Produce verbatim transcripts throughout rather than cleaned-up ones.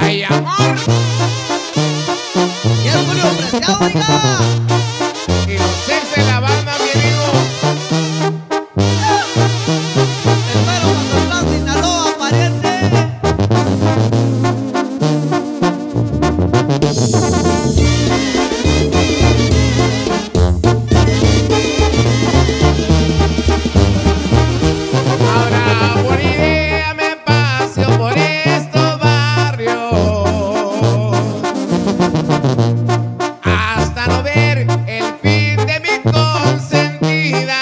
Ay, amor. Y el Julio Preciado, oiga. Y los ex de la banda, mi amigo. El mero Mazatlán, Sinaloa, pariente. Ahora por idea me paseo por estos barrios hasta no ver el fin de mi consentida,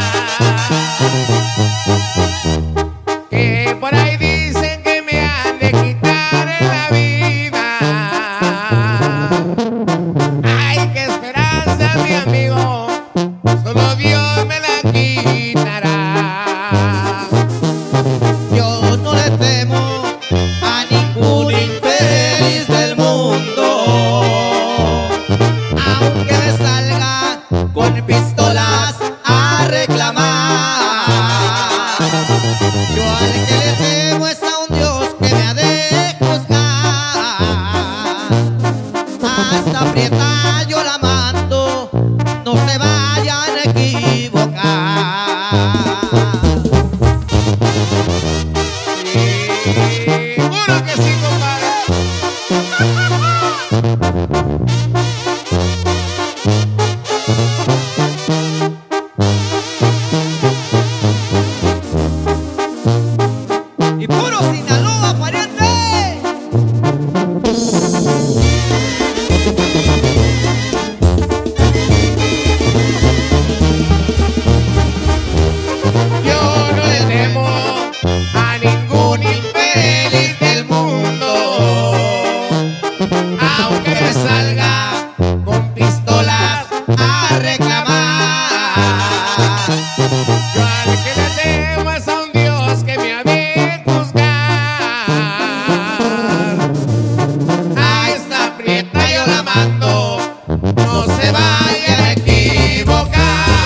que por ahí dicen que me han de quitar la vida. Ay, qué esperanza, mi amigo, solo Dios me la quitará. Yo no le temo a ningún infeliz del mundo, aunque me salga con pistolas a reclamar. Yo al que le temo es a un Dios que me ha de juzgar. Hasta aprieta yo la mando, no se vayan a equivocar. Seguro que sí, compadre. Y puro Sinaloa, pariente. Yo no le temo a ningún infeliz del mundo, aunque me salga con pistolas a reclamar. Yo al que le temo es a un Dios que me ha de juzgar. A esta prieta yo la mando, no se vaya a equivocar.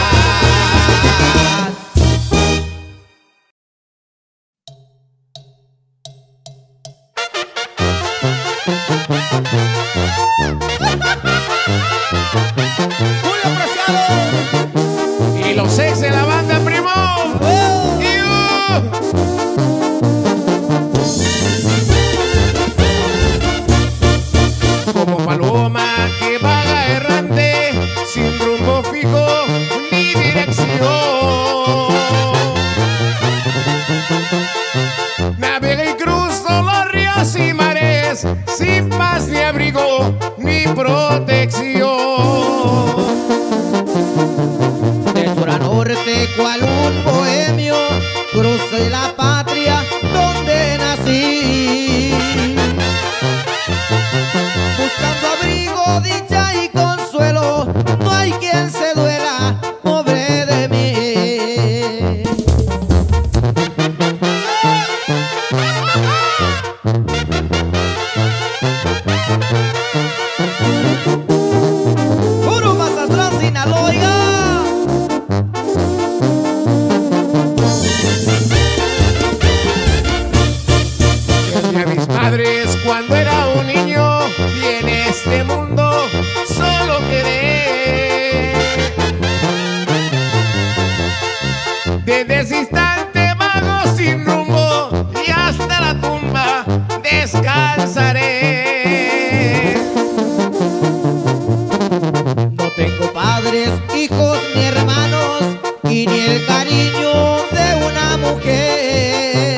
Julio Preciado. Y los ex de la banda, primo. Iu. Como paloma que vaga errante, sin rumbo fijo ni dirección, navega y cruzo los ríos y mares, sin paz ni abrigo ni protección. De sur a norte, cual un bohemio, crucé la patria donde nací, buscando abrigo, dicha y consuelo. No hay quien se duela, pobre de mí. Puro Mazatlán, Sinaloa, oiga. Desde a mis padres cuando era un niño, y en este mundo solo quedé. Desde ese instante vago sin rumbo y hasta la tumba descansaré. No tengo padres, hijos ni hermanos, y ni el cariño de una mujer.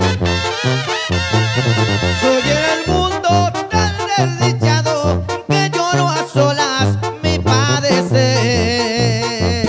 Soy en el mundo tan desdichado que lloro a solas mi padecer.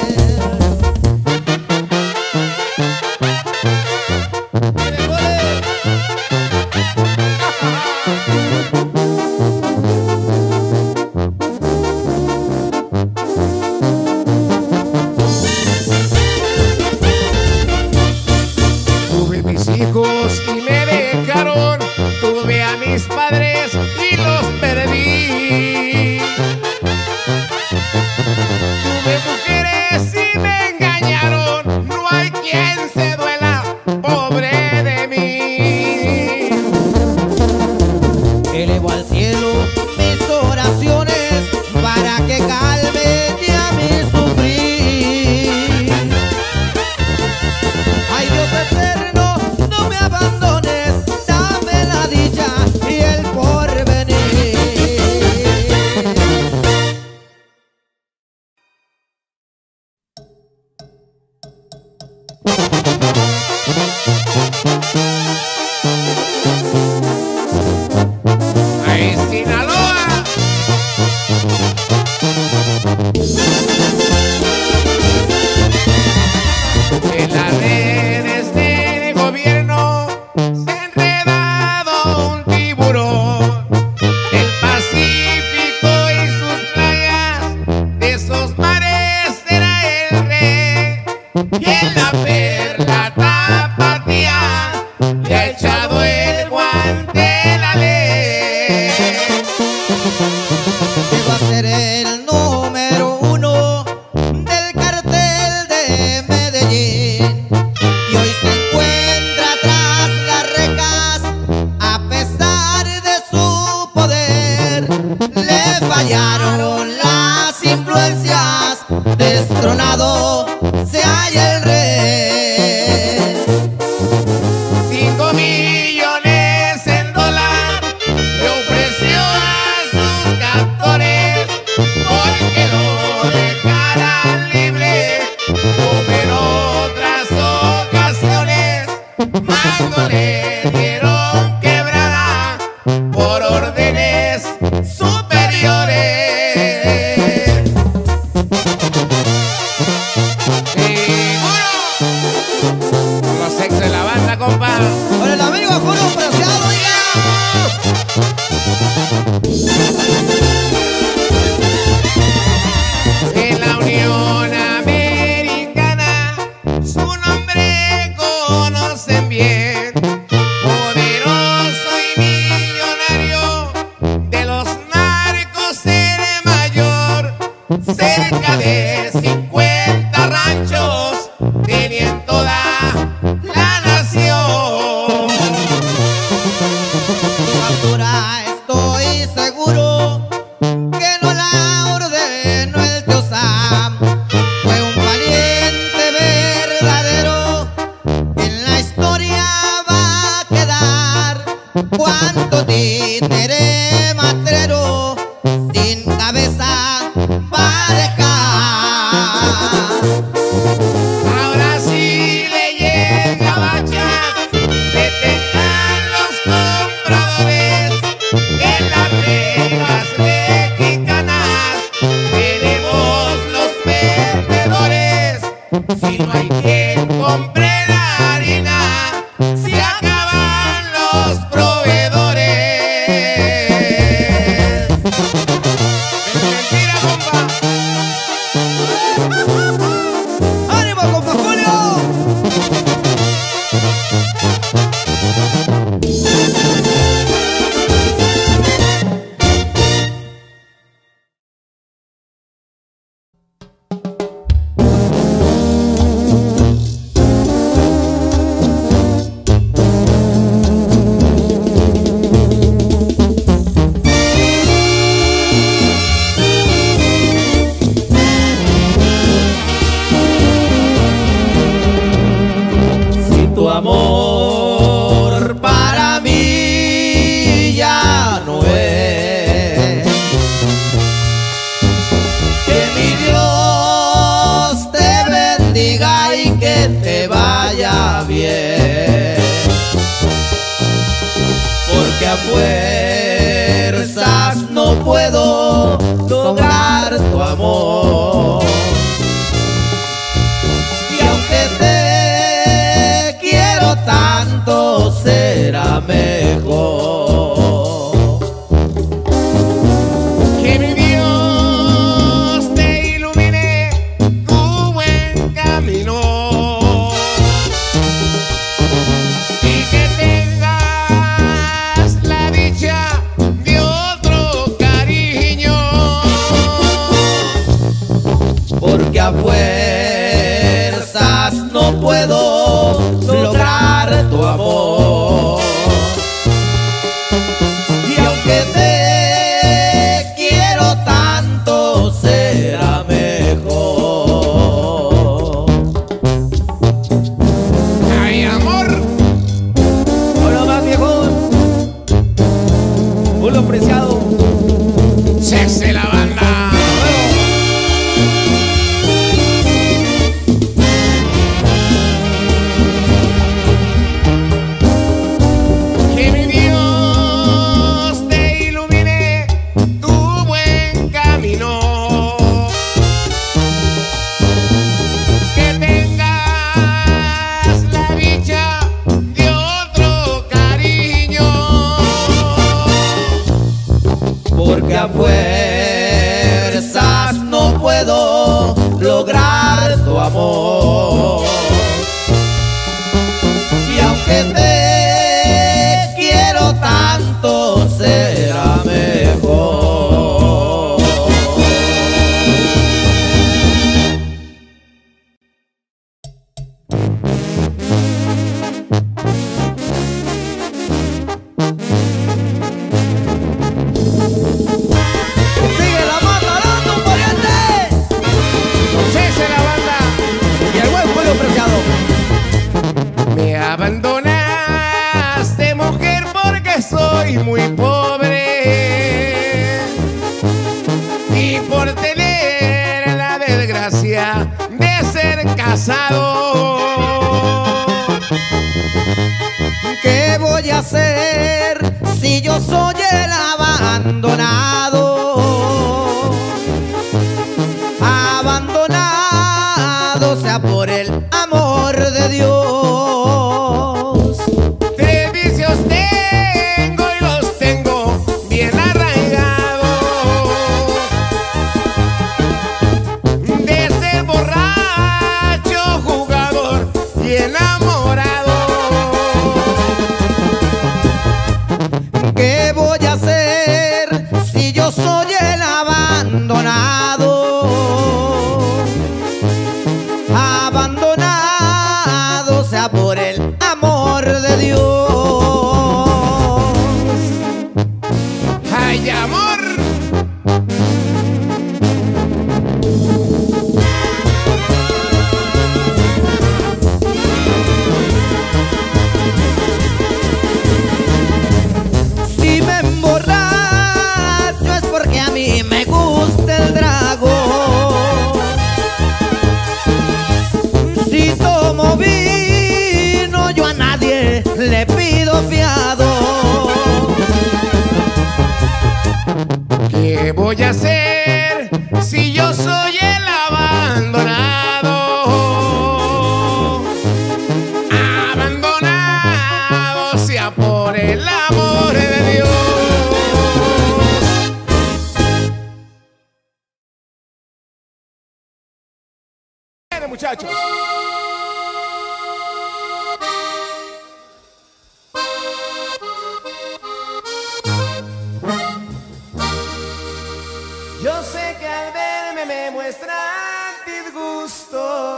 Tuve mis hijos y me dejaron, tuve a mis padres y los perdí. Tuve mujeres y me engañaron, no hay quien se duela, pobre de mí. mando le dieron quebrada por órdenes superiores. ¡Seguro! Con los ex de la banda, compa. Con el amigo Julio Preciado, oiga. En la Unión Americana su nombre conocen bien, poderoso y millonario, de los narcos el mayor, cerca de cincuenta ranchos tenía en toda la nación. Factura, estoy seguro que no la ordenó el tío Sam. Fue un valiente verdadero, en la historia va a quedar. Cuánto títere matrero sin cabeza va a dejar. Ahora sí, leyenda bacha, detengan los compradores. En las reglas mexicanas tenemos los vendedores. Si no hay quien compre la harina, se acaban los proveedores. Mentira, compa. ¡Ánimo, compa Julio! Si tu amor Para mí ya no es. Que mi Dios te bendiga y que te vaya bien. Porque a fuerzas no puedo lograr tu amor. Y aunque te quiero tanto, será mejor que mi Dios te ilumine tu buen camino y que tengas la dicha de otro cariño. porque a fuerzas no puedo lograr tu amor. Y aunque te quiero tanto, será mejor. Ay, amor, Hola más viejón, Julio Preciado. se hace la banda. Que mi Dios te ilumine tu buen camino, que tengas la dicha de otro cariño. Porque a fuerzas no puedo lograr tu amor. Y aunque te quiero tanto, será mejor. Sigue la mata dando un pariente. Cese la banda. Y el buen Julio Preciado. Me abandonaste, mujer, porque soy muy pobre y por tener la desgracia de ser casado. hacer si yo soy el abandonado? Abandonado sea por el amor de Dios. Tres vicios tengo y los tengo bien arraigados. De ser borracho, jugador y enamorado. ¿Qué voy a hacer si yo soy el abandonado? Abandonado sea por el amor de Dios. ¡Ay, amor! Si me emborracho es porque a mí me gusta el trago. Si tomo vino yo a nadie le pido fiado. ¿Qué voy a hacer si yo soy el abandonado? Abandonado sea por el amor de Dios. Bueno, muchachos. Yo sé que al verme me muestran disgusto.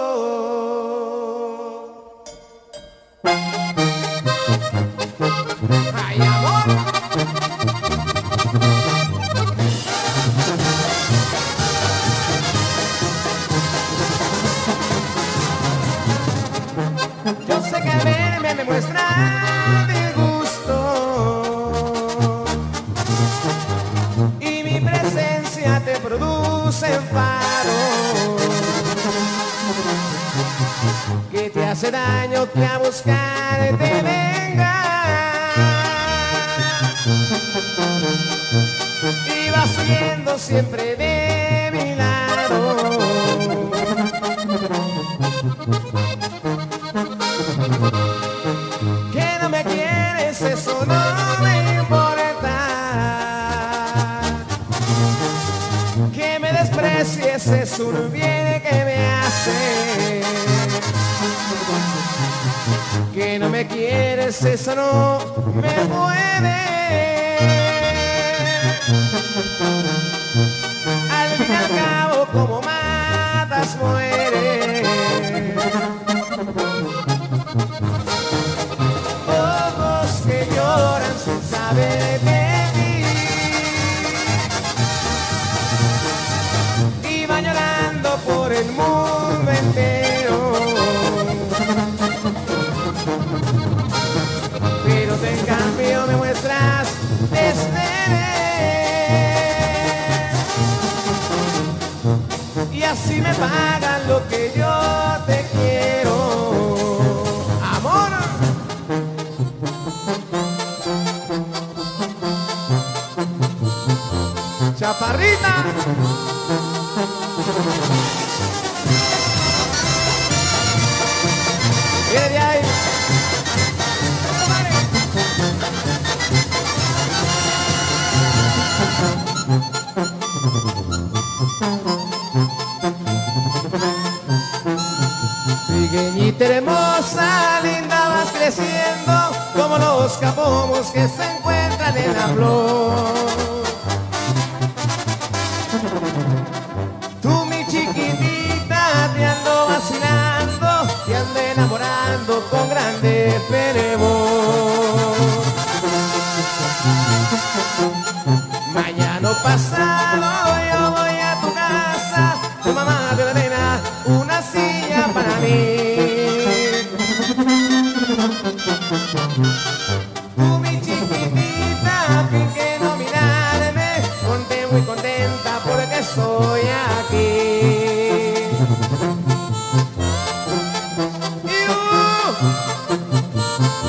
¡Ay, amor! Yo sé que al verme me muestran disgusto. Y mi presencia te produce enfado, que te hace daño, que a buscar te venga. Y vas huyendo siempre de mi lado. Que no me quieres, eso no me importa. Que me desprecies es un bien que me hace. Que no me quieres, eso no me puede. Al fin y al cabo, como matas, mueres. Ojos que lloran sin saber de ti, y van llorando por el mundo entero. Pero tú en cambio me muestras desdén, y así me pagan lo que yo te quiero. Amor. Chaparrita. Viene de ahí. Pequeñita hermosa, linda, vas creciendo como los capomos que se encuentran en la flor. Tú, mi chiquitita, te ando vacilando, te ando enamorando con grande fervor. Mañana pasado yo voy a tu casa, tu mamá te ordena una silla para mí. Tú, mi chiquitita, fin que no mirarme, ponte muy contenta porque estoy aquí. Y, uh,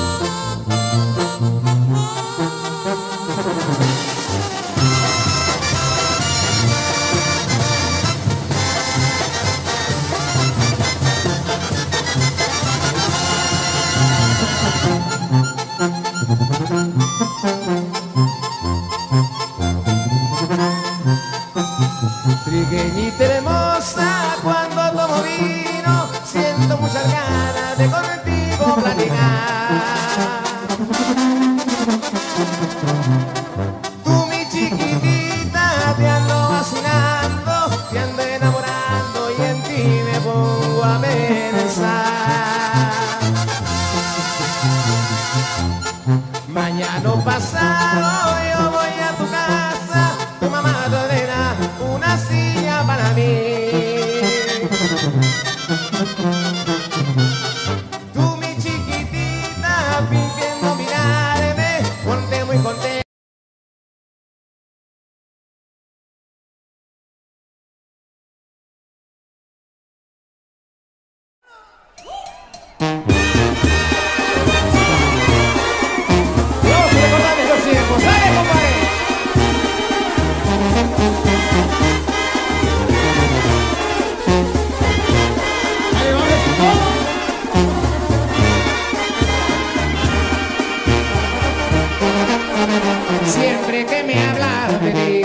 Trigueñita hermosa, cuando tomo vino, siento muchas ganas de contigo platicar. Tú, mi chiquitita, te ando vacilando, te ando enamorando y en ti me pongo a pensar. Mañana pasado yo voy a tu casa, tu mamá te ordena una silla para mí. Tú, mi chiquitita, fingiendo mirarme, ponte muy contenta. Vamos a recordar esos tiempos, ¡sale, compadre! Siempre que me hablas de ti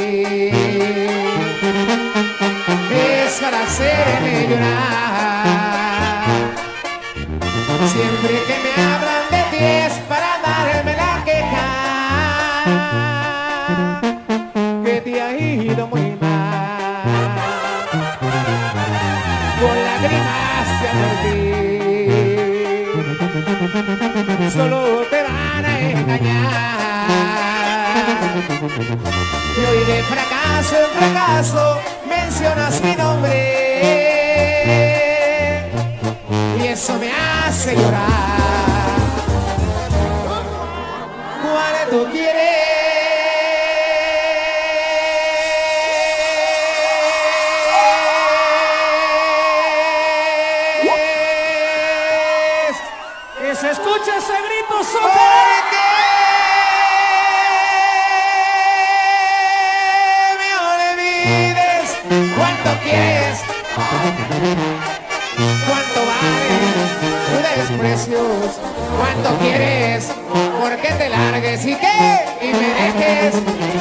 es para hacerme llorar. Siempre que me hablan de ti es para darme la queja que te ha ido muy mal. Con lágrimas te advertí, solo te van a engañar. Y hoy de fracaso en fracaso mencionas mi nombre y eso me hace llorar. ¿Cuál tú quieres? Que se escuche ese grito, socorro. ¿Cuánto quieres? ¿Cuánto vale tu desprecios? ¿Cuánto quieres? ¿Por qué te largues y qué? Y me dejes.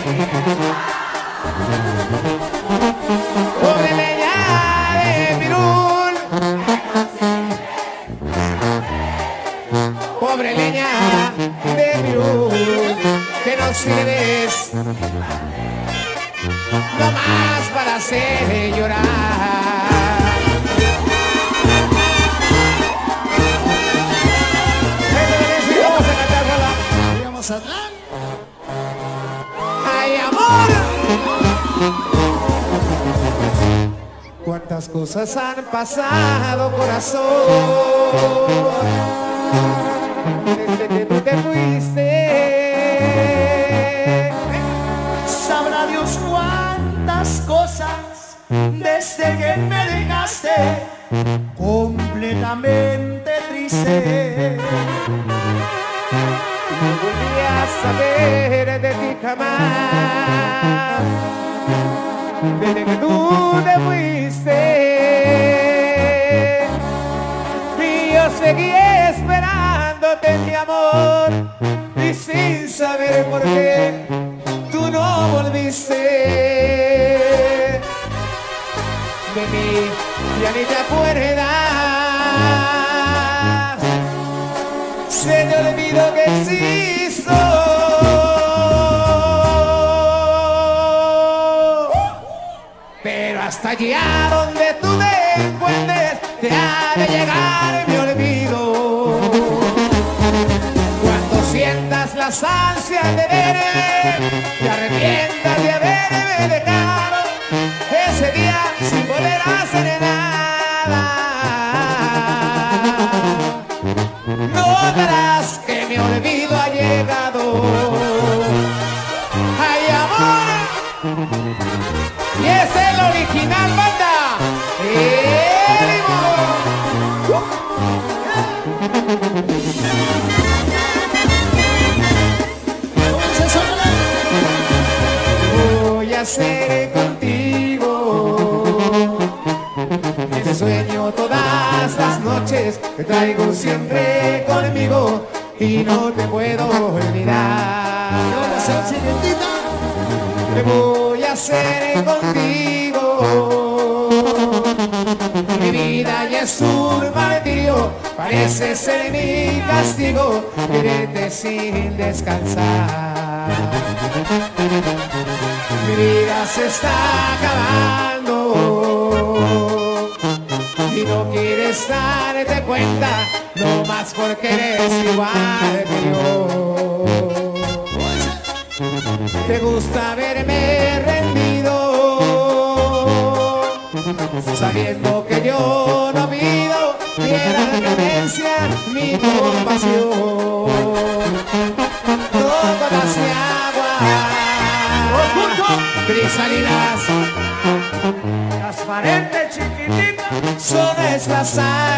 Pobre leña de pirul, pobre leña de pirul, que no sirves no más para hacer llorar. Vamos atrás. ¡Ay, amor! Cuántas cosas han pasado, corazón, desde que tú te fuiste. Sabrá Dios cuántas cosas desde que me dejaste completamente triste. No volví a saber de ti jamás, desde que tú te fuiste. Y yo seguí esperándote, mi amor, y sin saber por qué tú no volviste. De mí ya ni te acuerdas, se te olvidó que existo. Pero hasta allá donde tú te encuentres te ha de llegar mi olvido. Cuando sientas las ansias de verme, te arrepientas de haberme dejado ese día sin poder hacer nada. Notarás que mi olvido ha llegado. ¡Ay, amor! Y es el original, banda. Voy a hacer contigo ese sueño todas las noches que traigo siempre conmigo, y no te puedo olvidar. ¿Qué vamos a hacer, chiquitita? ¿Qué voy a hacer contigo? Mi vida ya es un martirio, parece ser mi castigo, quererte sin descansar. Mi vida se está acabando y no quieres darte cuenta, no más porque eres igual que yo. Te gusta verme rendido, sabiendo que yo no pido ni la clemencia ni compasión. Todo gotas de agua cristalinas, Transparente, chiquitita. son nuestras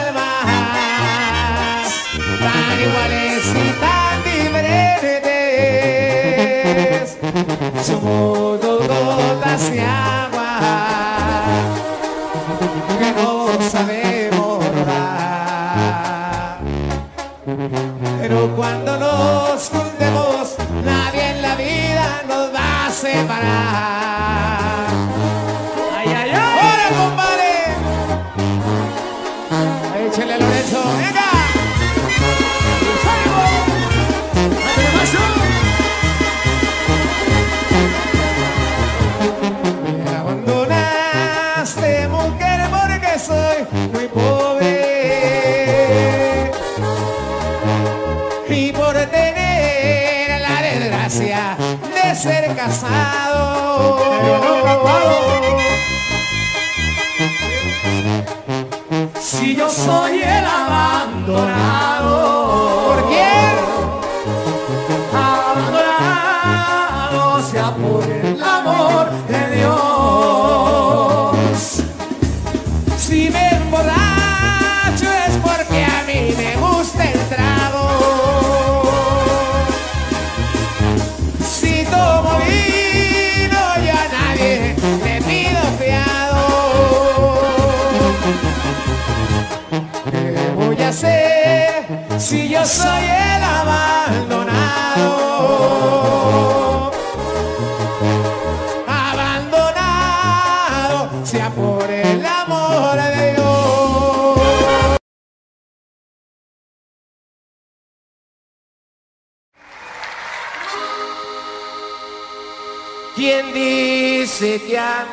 almas, tan iguales y tan diferentes. Somos dos gotas de agua que no sabemos rodar. Pero cuando nos juntemos, nadie en la vida nos va a separar. Ay, ay, ay. ¡Hola, compadre! Échale a Lorenzo, venga. Me abandonaste, mujer, porque soy muy pobre y por tener la desgracia de ser casado. Pero no capado. Si yo soy el abandonado. ¿Por quién? Abandonado sea por el amor de Dios. Si me emborracho es porque a mí me gusta el trago. Si tomo vino y a nadie le pido fiado. ¿Qué voy a hacer si yo soy el abandonado? Abandonado sea por el amor de Dios. ¿Quién dice que han...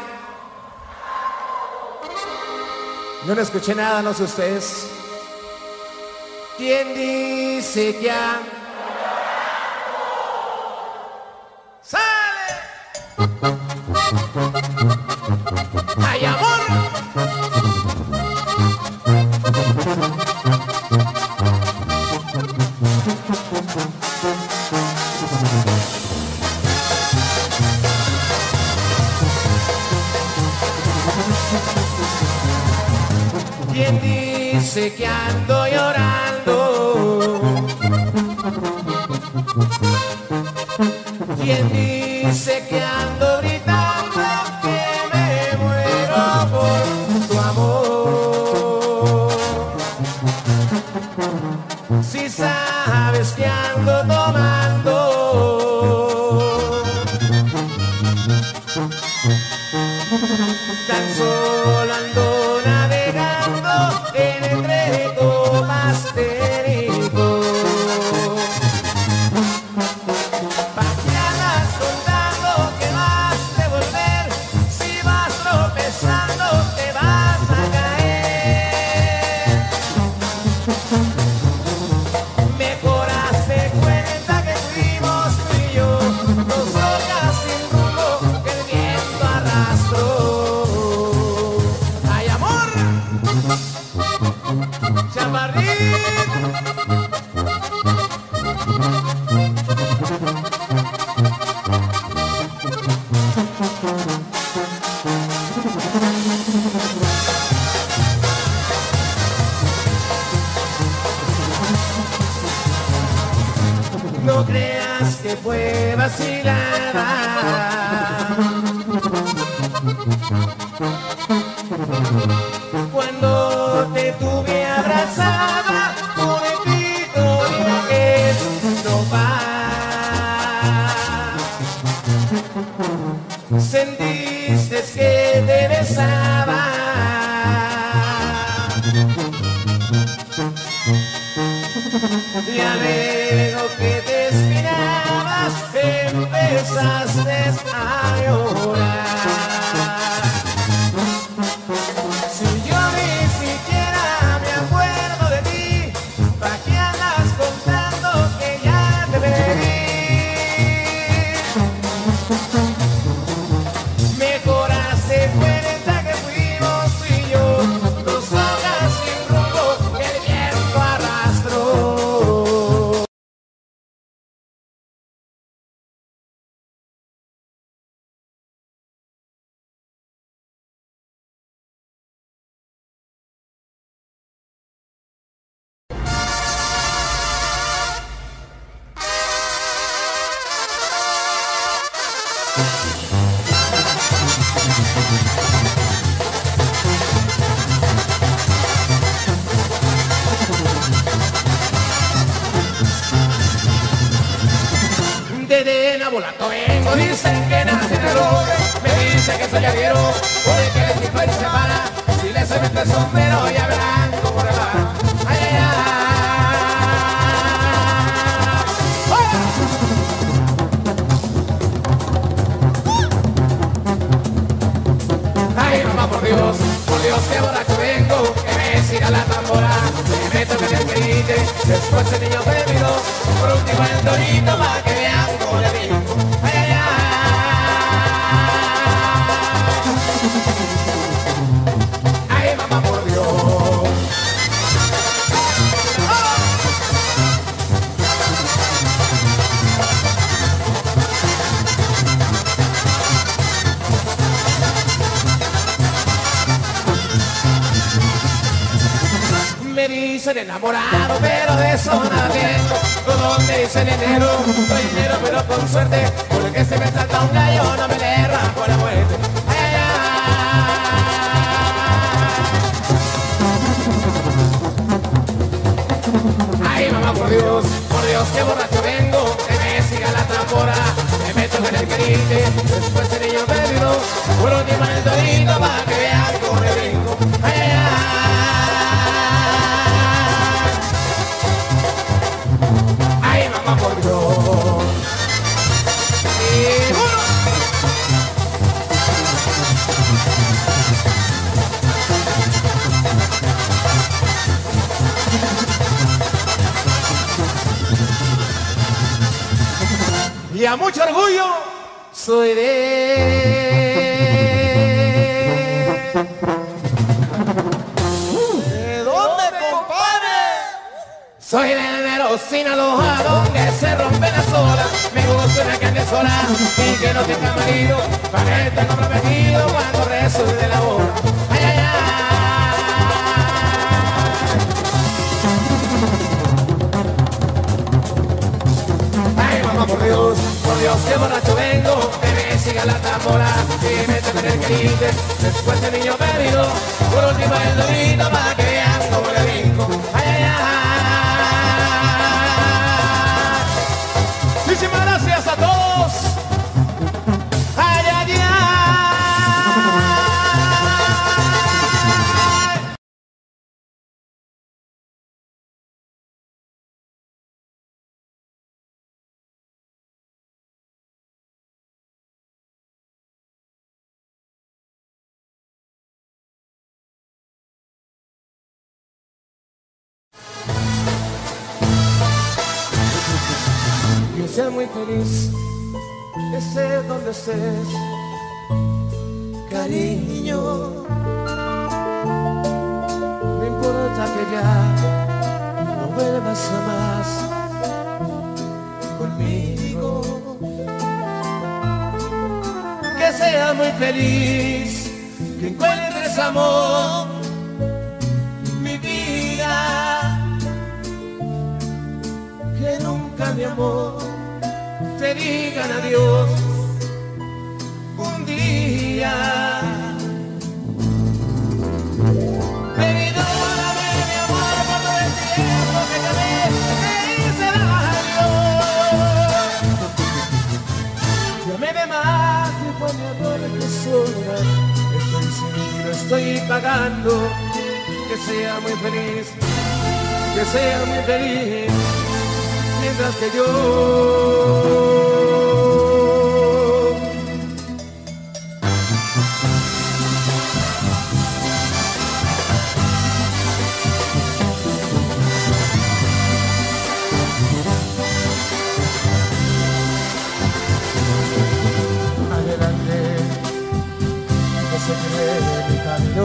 Yo no escuché nada, no sé ustedes. ¿Quién dice que han... ¡Sale! ¡Ay, amor! ¿Quién dice que ando llorando? ¿Quién dice que ando gritando que me muero por tu amor? Si sabes que ando tomando, tan solo ando navegando entre copas de rico. ¿Pa' qué andas contando que vas a volver? Si vas tropezando te vas a caer. Mejor hazte cuenta que fuimos tú y yo, dos hojas sin rumbo que el viento arrastró. ¡Ay, amor! ¡Chaparrín! No creas que fue vacilada. Cuando te tuve abrazada, pobrecito, mira que ya veo que te esperabas, empezaste a llorar. Si yo ni siquiera me acuerdo de ti, ¿pa' qué andas contando que ya te perdí? Mejor hace cuenta que fuimos tú y yo, dos hojas sin rumbo que el viento arrastró. De Nabolato vengo, dicen que nací de roble, me dicen que soy arriero, porque el tipo se para, si le se mete el sombrero ya verán cómo le va. Ay, ay, ay. Ay, mamá, por Dios, por Dios, que borracho vengo, que me siga la tambora, que me toque el querite, después el niño me miró, por último el torito pa' que vean cómo le digo. Ay, ay, ay. Ay, mamá, por Dios. Me dicen enamorado, pero de eso nada tengo. Donde dicen enero, soy dinero pero con suerte, porque si me salta un gallo no me le rampo la muerte. Ay, ay, ay. Ay, mamá, por Dios, por Dios, que borracho vengo, que me siga la tambora, me meto en el querite, después el niño me tiró, por último el torito para que vean cómo le brinco. Ay, ay, ay. Por Dios. Y bueno. Y a mucho orgullo soy de... ¿De dónde, compadre? Soy de Enero, Sinaloa, donde se rompe la sola. Me gusta una carne sola y que no tenga marido, para que esté comprometido cuando resulte la boda. Ay, ay, ay. Ay, mamá, por Dios, por Dios, que borracho vengo, que me siga la tambora y me toque el querite, después el niño perdido, por último el dorito para que vean cómo le brinco. Ay, ay, ay. Muchísimas gracias a todos. Ay, ay, ay. Que seas muy feliz, estés donde estés, cariño. No importa que ya no vuelvas jamás conmigo. Que seas muy feliz, que encuentres amor, mi vida. Que nunca, mi amor, te digan adiós un día. Perdóname, mi amor, por todo el tiempo que te hice daño. Llamé de más y por mi amor que sobra. Estoy seguro, estoy pagando. Que sea muy feliz, que sea muy feliz. mientras que yo mi camino,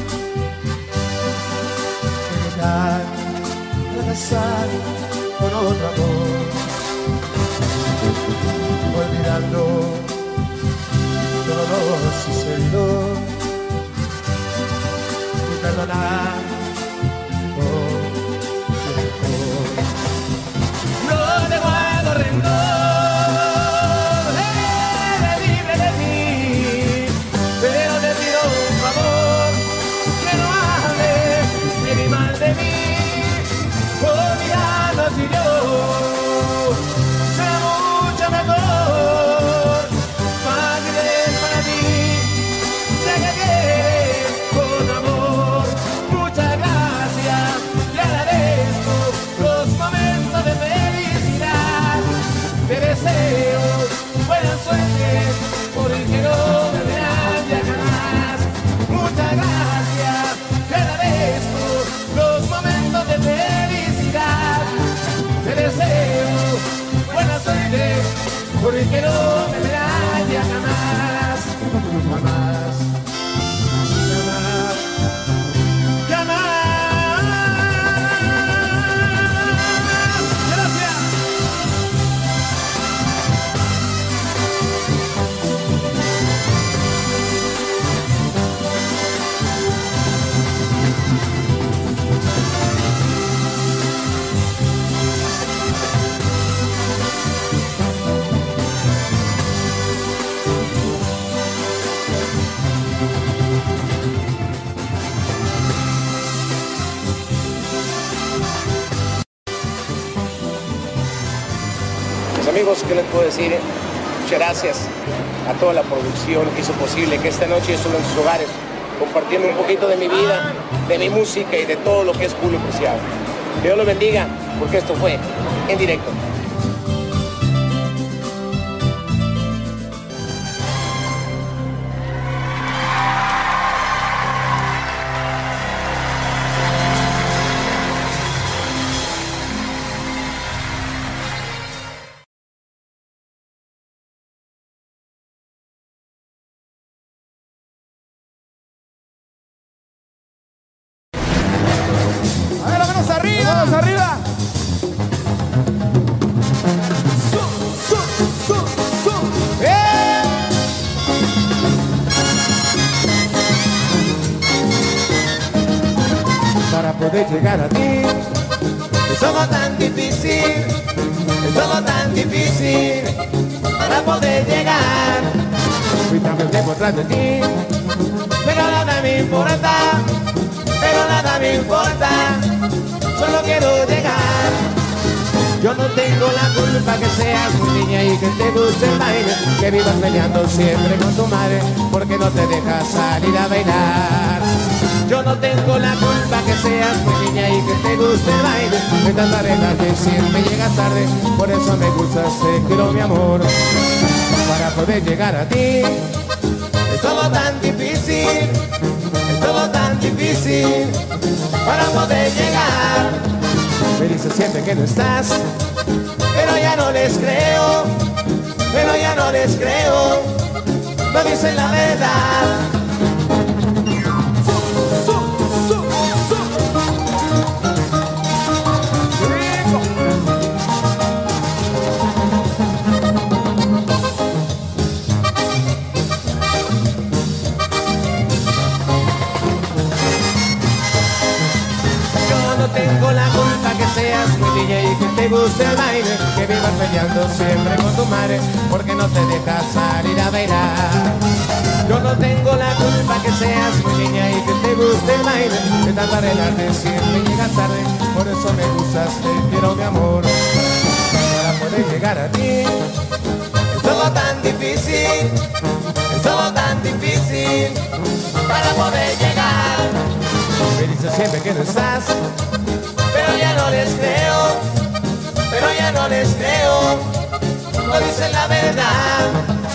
evitar regresar con otro amor, olvidando todo lo sucedido y perdonar por tiempo. No te guardo rencor. Si yo sé mucho mejor, fácil es para ti, ya que quieres con amor. Muchas gracias, le agradezco los momentos de felicidad. Te deseo buena suerte, porque no me verán ya jamás. Muchas gracias, le agradezco los momentos de felicidad. Te deseo buena suerte, porque no me verás ya jamás, jamás, jamás, jamás. Gracias. Amigos, ¿qué les puedo decir? Muchas gracias a toda la producción que hizo posible que esta noche estuve en sus hogares compartiendo un poquito de mi vida, de mi música y de todo lo que es Julio Preciado. Que Dios los bendiga, porque esto fue en directo. ¡Vamos arriba! Su, su, su, su. ¡Eh! Para poder llegar a ti es todo tan difícil, es todo tan difícil. Para poder llegar fui tanto tiempo tras de ti, pero nada me importa, pero nada me importa. Solo quiero llegar. Yo no tengo la culpa que seas mi niña y que te guste el baile, que vivas peleando siempre con tu madre porque no te dejas salir a bailar. Yo no tengo la culpa que seas mi niña y que te guste el baile, que tantas reglas que siempre llegas tarde, por eso me gustas, te quiero mi amor. Para poder llegar a ti es todo tan difícil, es todo tan difícil. Para poder llegar me dice siempre que no estás, pero ya no les creo, pero ya no les creo, no dicen la verdad. Su, su, su, su. Rico. Yo no tengo la culpa que seas mi niña y que te guste el baile, que vivas peleando siempre con tu madre porque no te dejas salir a bailar. Yo no tengo la culpa que seas mi niña y que te guste el baile, que tanto arreglarte siempre llegas tarde, por eso me gustas, te quiero mi amor. Para poder llegar a ti es todo tan difícil, es todo tan difícil. Para poder llegar me dices siempre que no estás, pero ya no les creo, pero ya ya no les creo, no dicen la verdad.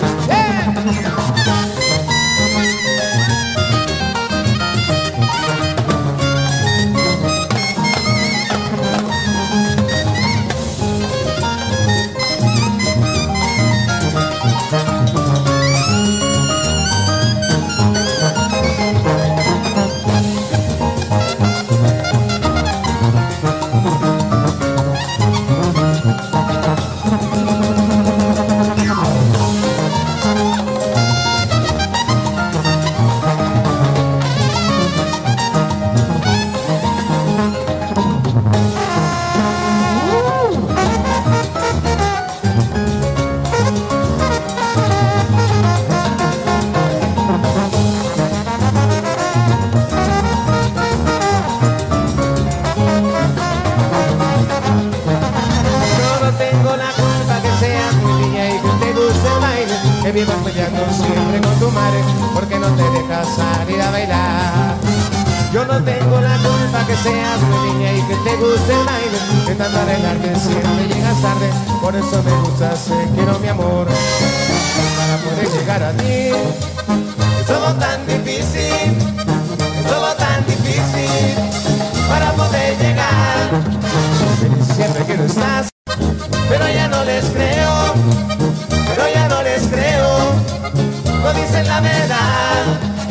Que vivas peleando siempre con tu madre porque no te dejas salir a bailar. Yo no tengo la culpa que seas muy niña y que te guste el baile. Intentando arreglarte siempre llegas tarde, por eso me gustas, te quiero mi amor. Para poder llegar a ti es todo tan difícil, es todo tan difícil para poder llegar. Siempre que no estás, pero ya no les creo, pero ya no les creo, no dicen la verdad.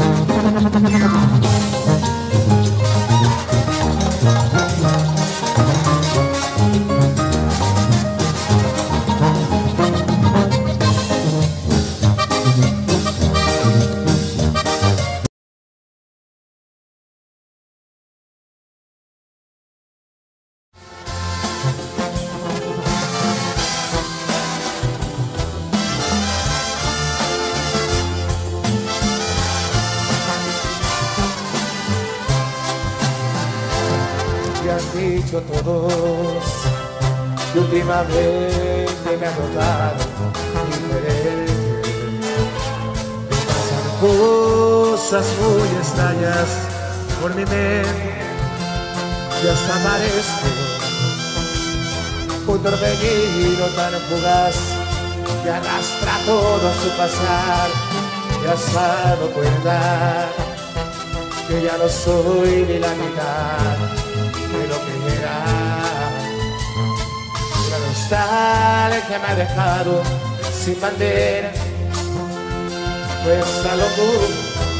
Dicho todos que últimamente me ha notado diferente. Pasan cosas muy extrañas por mi mente y hasta parezco un torbellino tan fugaz que arrastra todo a su pasar. Ya se ha dado cuenta que ya no soy ni la mitad de lo que era. La nostalgia me ha dejado sin bandera, pues a locura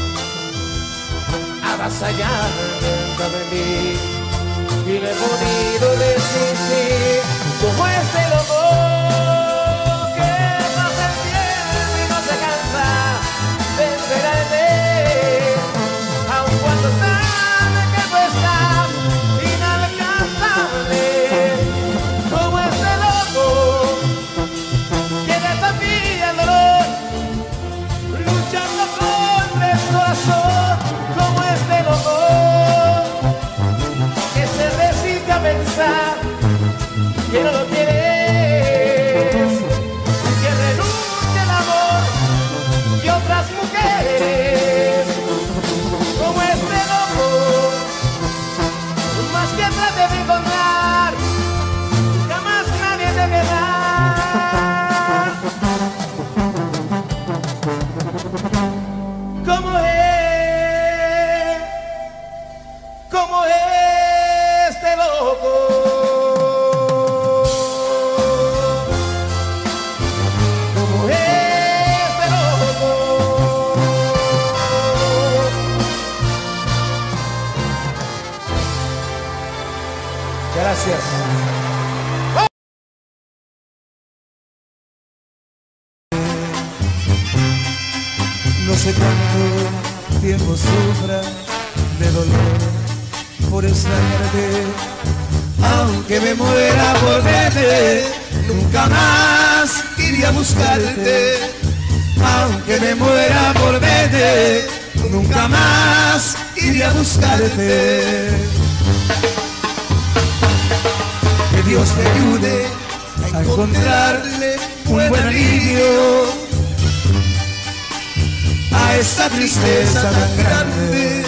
avasallar dentro de mí y le he podido decir sí, como este loco que pasa el tiempo y no se cansa de esperarte, aun cuando sabe que tú estás inalcanzable, como este loco que desafía el dolor, luchando contra el corazón, como este loco que se resiste a pensar que no lo tienes, que renuncia al amor y otras mujeres, como este loco, más que trate de encontrar, jamás nadie te verá. Como es, como este loco. Como este loco. Gracias. No sé cuánto tiempo sufra de dolor por extrañarte, aunque me muera por verte, nunca más iría a buscarte. Aunque me muera por verte, nunca más iría a buscarte. Que Dios te ayude a encontrarle un buen alivio a esta tristeza tan grande.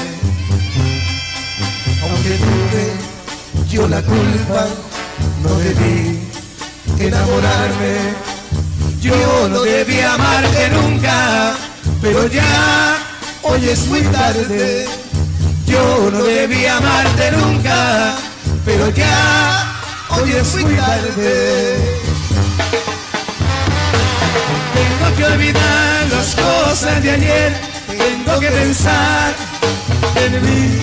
Aunque tuve yo la culpa, no debí que enamorarme. Yo no debía amarte nunca, pero ya hoy es muy tarde. Yo no debía amarte nunca, pero ya hoy es muy tarde. Tengo que olvidar las cosas de ayer, tengo que pensar en mí.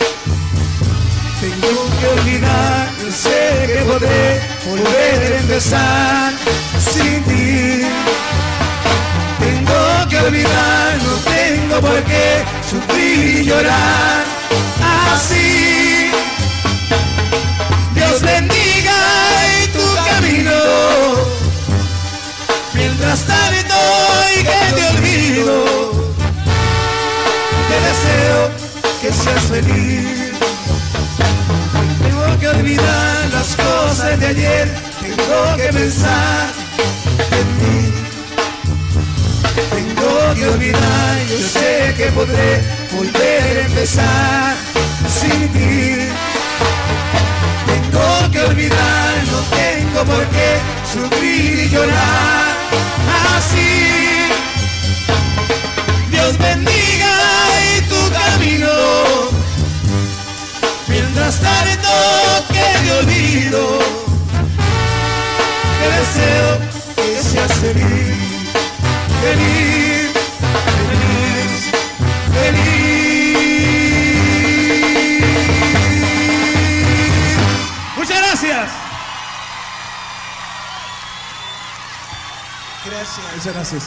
Tengo que olvidar, sé que podré volver a empezar sin ti. Tengo que olvidar, no tengo por qué sufrir y llorar así. Dios bendiga y tu camino, mientras tanto y que te olvido. Te deseo que seas feliz. Tengo que olvidar las cosas de ayer, tengo que pensar en ti. Tengo que olvidar, yo sé que podré volver a empezar sin ti. Tengo que olvidar, no tengo por qué sufrir y llorar así. Dios bendiga y tu camino, mientras tanto que te olvido. Te deseo que seas feliz, feliz, feliz, feliz. Muchas gracias. Gracias. Muchas gracias.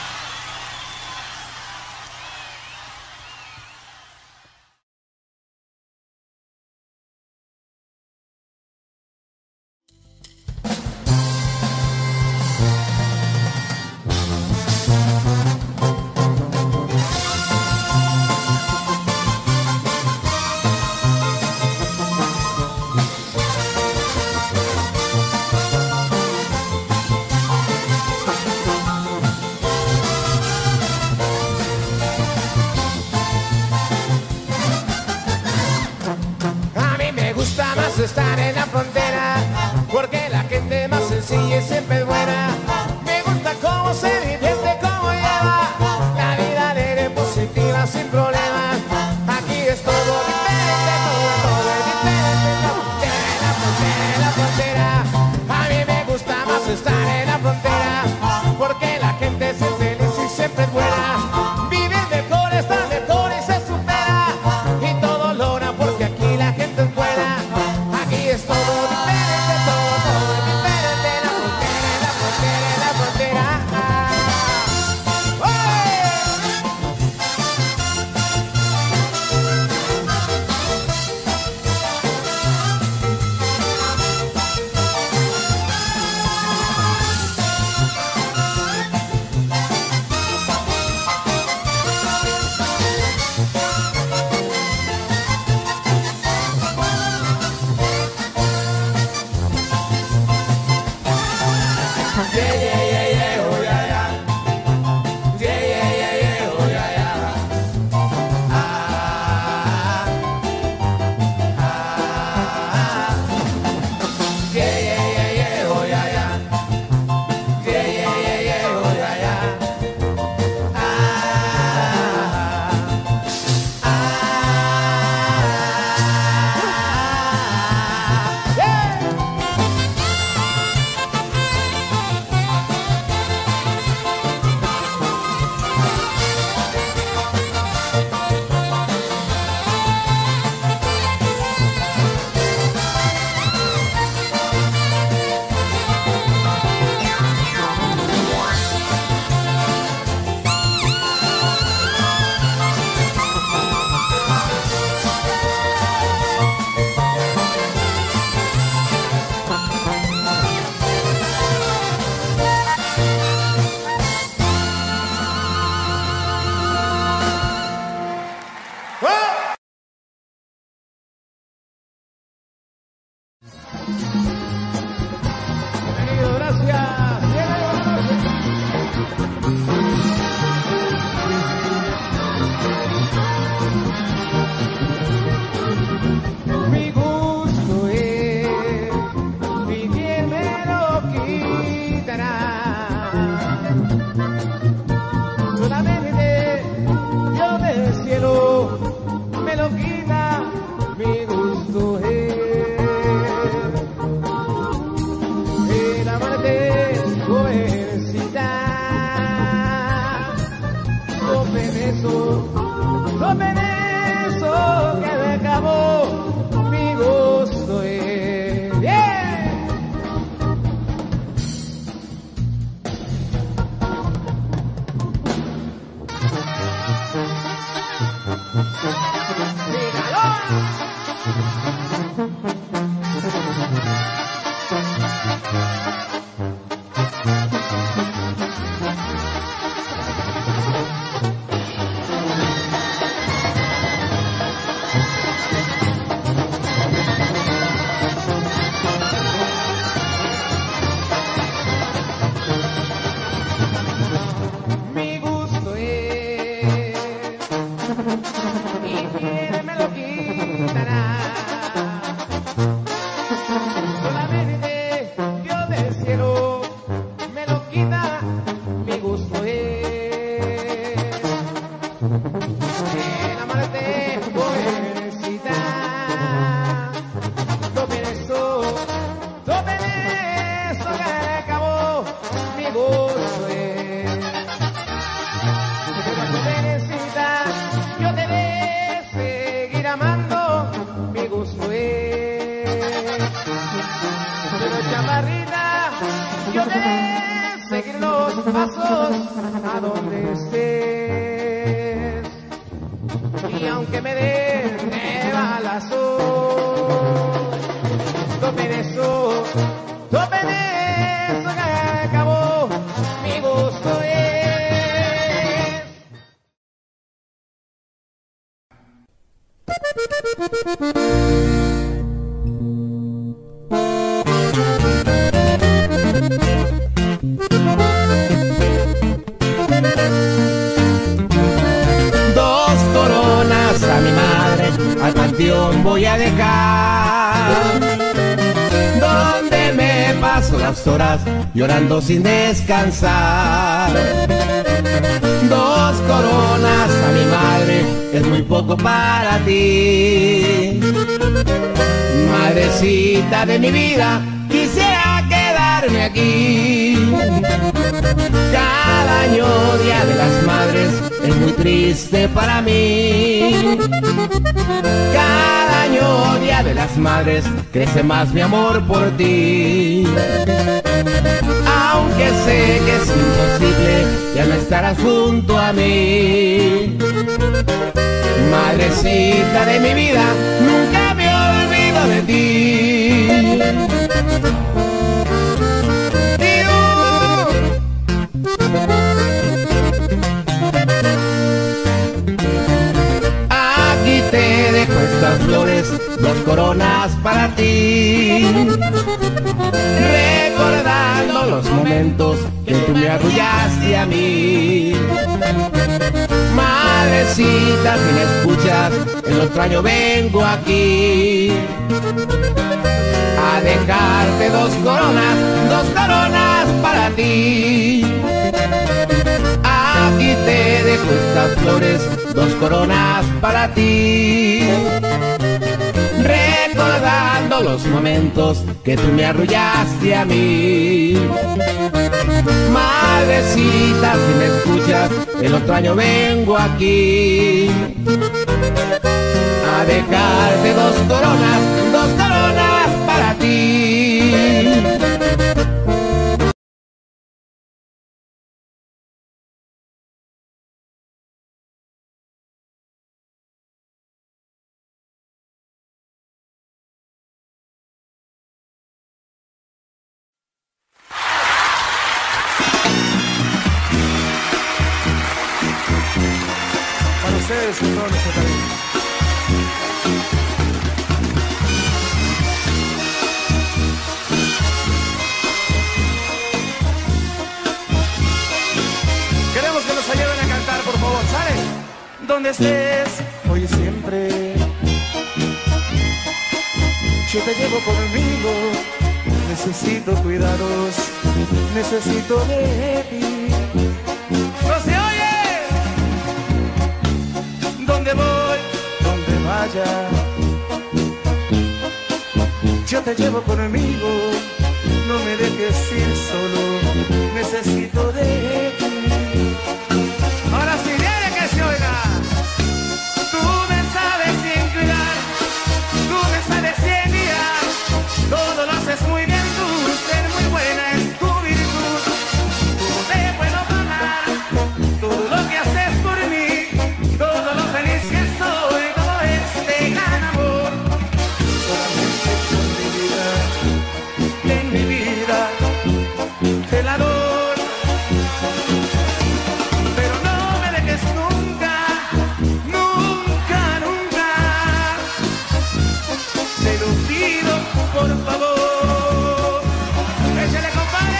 Estar en la frontera, porque la gente más sencilla y siempre es buena. Me gusta cómo se divierte, cómo lleva la vida alegre, positiva, sin problemas. Aquí es todo diferente, todo, todo es diferente. En la frontera, en la frontera, a mí me gusta más estar en la frontera, porque la gente es feliz y siempre es buena. Vivir mejor, estar mejor y se supera, y todo logra porque aquí la gente es buena. Es todo diferente, todo, todo es diferente. La frontera, la frontera, la frontera. quitará. Solamente Dios del cielo me lo quita, mi gusto es el amarte, jovencita. Tomen eso, tomen eso que me acabó, mi gusto es. ¡Bien! Mi gusto es, y quien me lo quitará. Solamente Dios del cielo me lo quita, mi gusto es el amarte, jovencita. Tomen eso, tomen eso que acabó, mi gusto es. Jovencita, yo te de seguir amando, mi gusto es. Pero chaparrita, yo te de seguir los pasos a donde estés. Y aunque me den de balazo, tomen eso, tomen eso que acabó, mi gusto es. Dos coronas a mi madre, al panteón voy a dejar, donde me paso las horas llorando sin descansar. Dos coronas a mi madre es muy poco para ti. Madrecita de mi vida, quisiera quedarme aquí. Cada año, Día de las Madres, es muy triste para mí. Cada año, Día de las Madres, crece más mi amor por ti. Aunque sé que es imposible, ya no estarás junto a mí. Madrecita de mi vida, nunca me olvido de ti. Aquí te dejo estas flores, dos coronas para ti, recordando los momentos que tú me arrullaste a mí. Madrecita, si me escuchas, el otro año vengo aquí a dejarte dos coronas, dos coronas para ti. Aquí te dejo estas flores, dos coronas para ti, recordando los momentos que tú me arrullaste a mí. Madrecita, si me escuchas, el otro año vengo aquí a dejarte dos coronas, dos coronas para ti. Para ustedes, con todo nuestro cariño. Queremos que nos ayuden a cantar, por favor, ¿sale? Donde estés, hoy y siempre, yo te llevo conmigo, necesito cuidados. necesito de ti. No se oye. Donde voy, donde vaya, yo te llevo conmigo. No me dejes ir solo, necesito de ti. Ahora sí viene que se oiga. Tú me sabes bien cuidar, tú me sabes bien guiar, todo lo haces muy bien tú, ser muy buena es tu virtud. ¿Cómo te puedo pagar todo lo que haces por mí? Todo lo feliz que soy, todo este gran amor. Solamente por mi vida, en mi vida, te la doy. Pero no me dejes nunca, nunca, nunca. Te lo pido, por favor. Échale, compadre.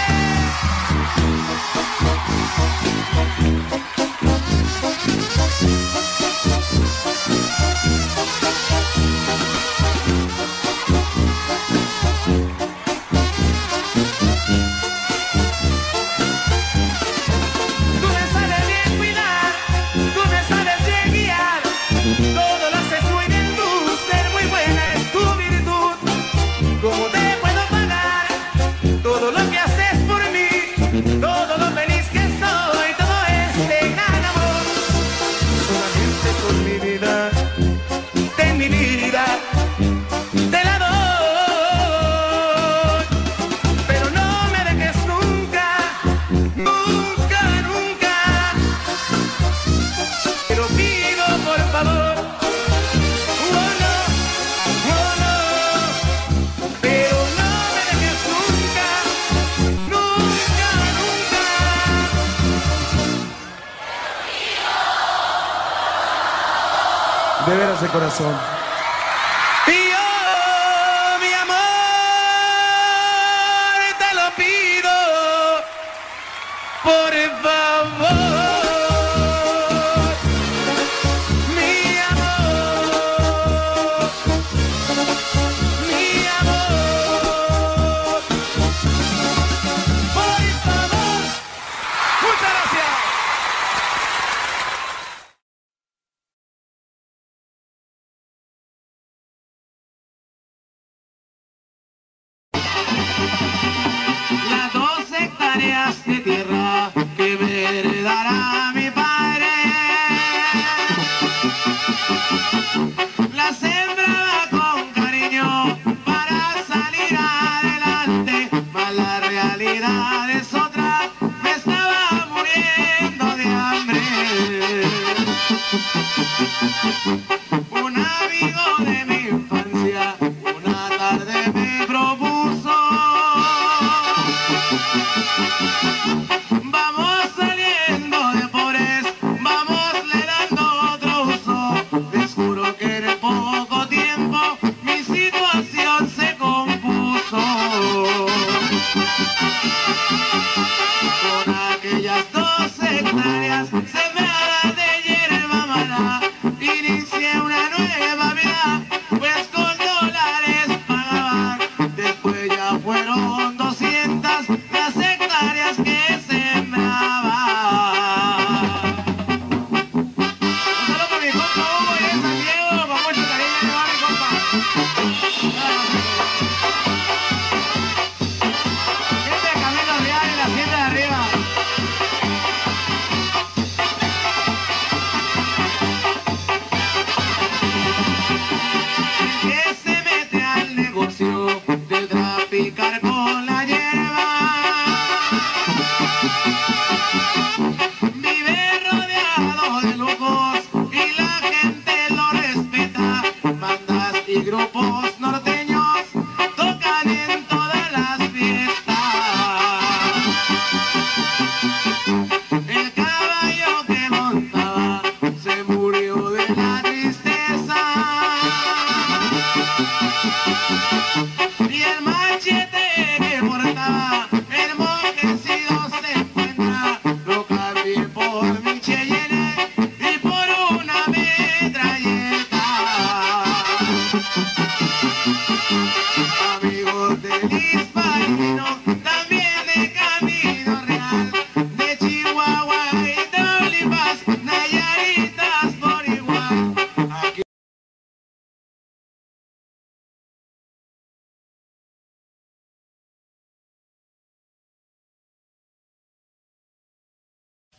Tú me sabes bien cuidar, tú me sabes bien guiar, todo lo haces muy bien tú, ser muy buena es tu virtud. ¿Cómo te puedo pagar todo lo que haces por mí? Todo lo feliz que soy, todo este gran amor. Solamente por mi vida, de mi vida, te la doy. Pero no me dejes nunca, nunca, nunca. Te lo pido por favor. Oh no, oh no. Pero no me dejes nunca, nunca, nunca. De veras de corazón. Y yo, mi amor, te lo pido, por favor. Mi amor, mi amor, por favor. Muchas gracias. Las dos hectáreas de tierra que me heredará mi padre, las sembraba con cariño para salir adelante, mas la realidad es otra, me estaba muriendo de hambre. Un amigo de mi infancia una tarde me propuso: vamos saliendo de pobres, vamos le dando otro uso. Les juro que en poco tiempo mi situación se compuso. Con aquellas dos hectáreas sembradas de hierba mala, inicié una nueva vida, pues con dólares pagaban. Después ya fueron doscientas las hectáreas que sembraba. Un saludo para mi compa Hugo y en Santiago, con mucho cariño le va mi compa. Gente de Camino Real y la siete de arriba. El que se mete al negocio de traficar con la hierba vive rodeado de lujos y la gente lo respeta. Bandas y grupos norteños tocan en todas las fiestas. El caballo que montaba se murió de la tristeza y el machete que portaba enmojecido se encuentra. Lo cambié por mi Cheyenne y por una metralleta. Amigos del Hispanino, también de camino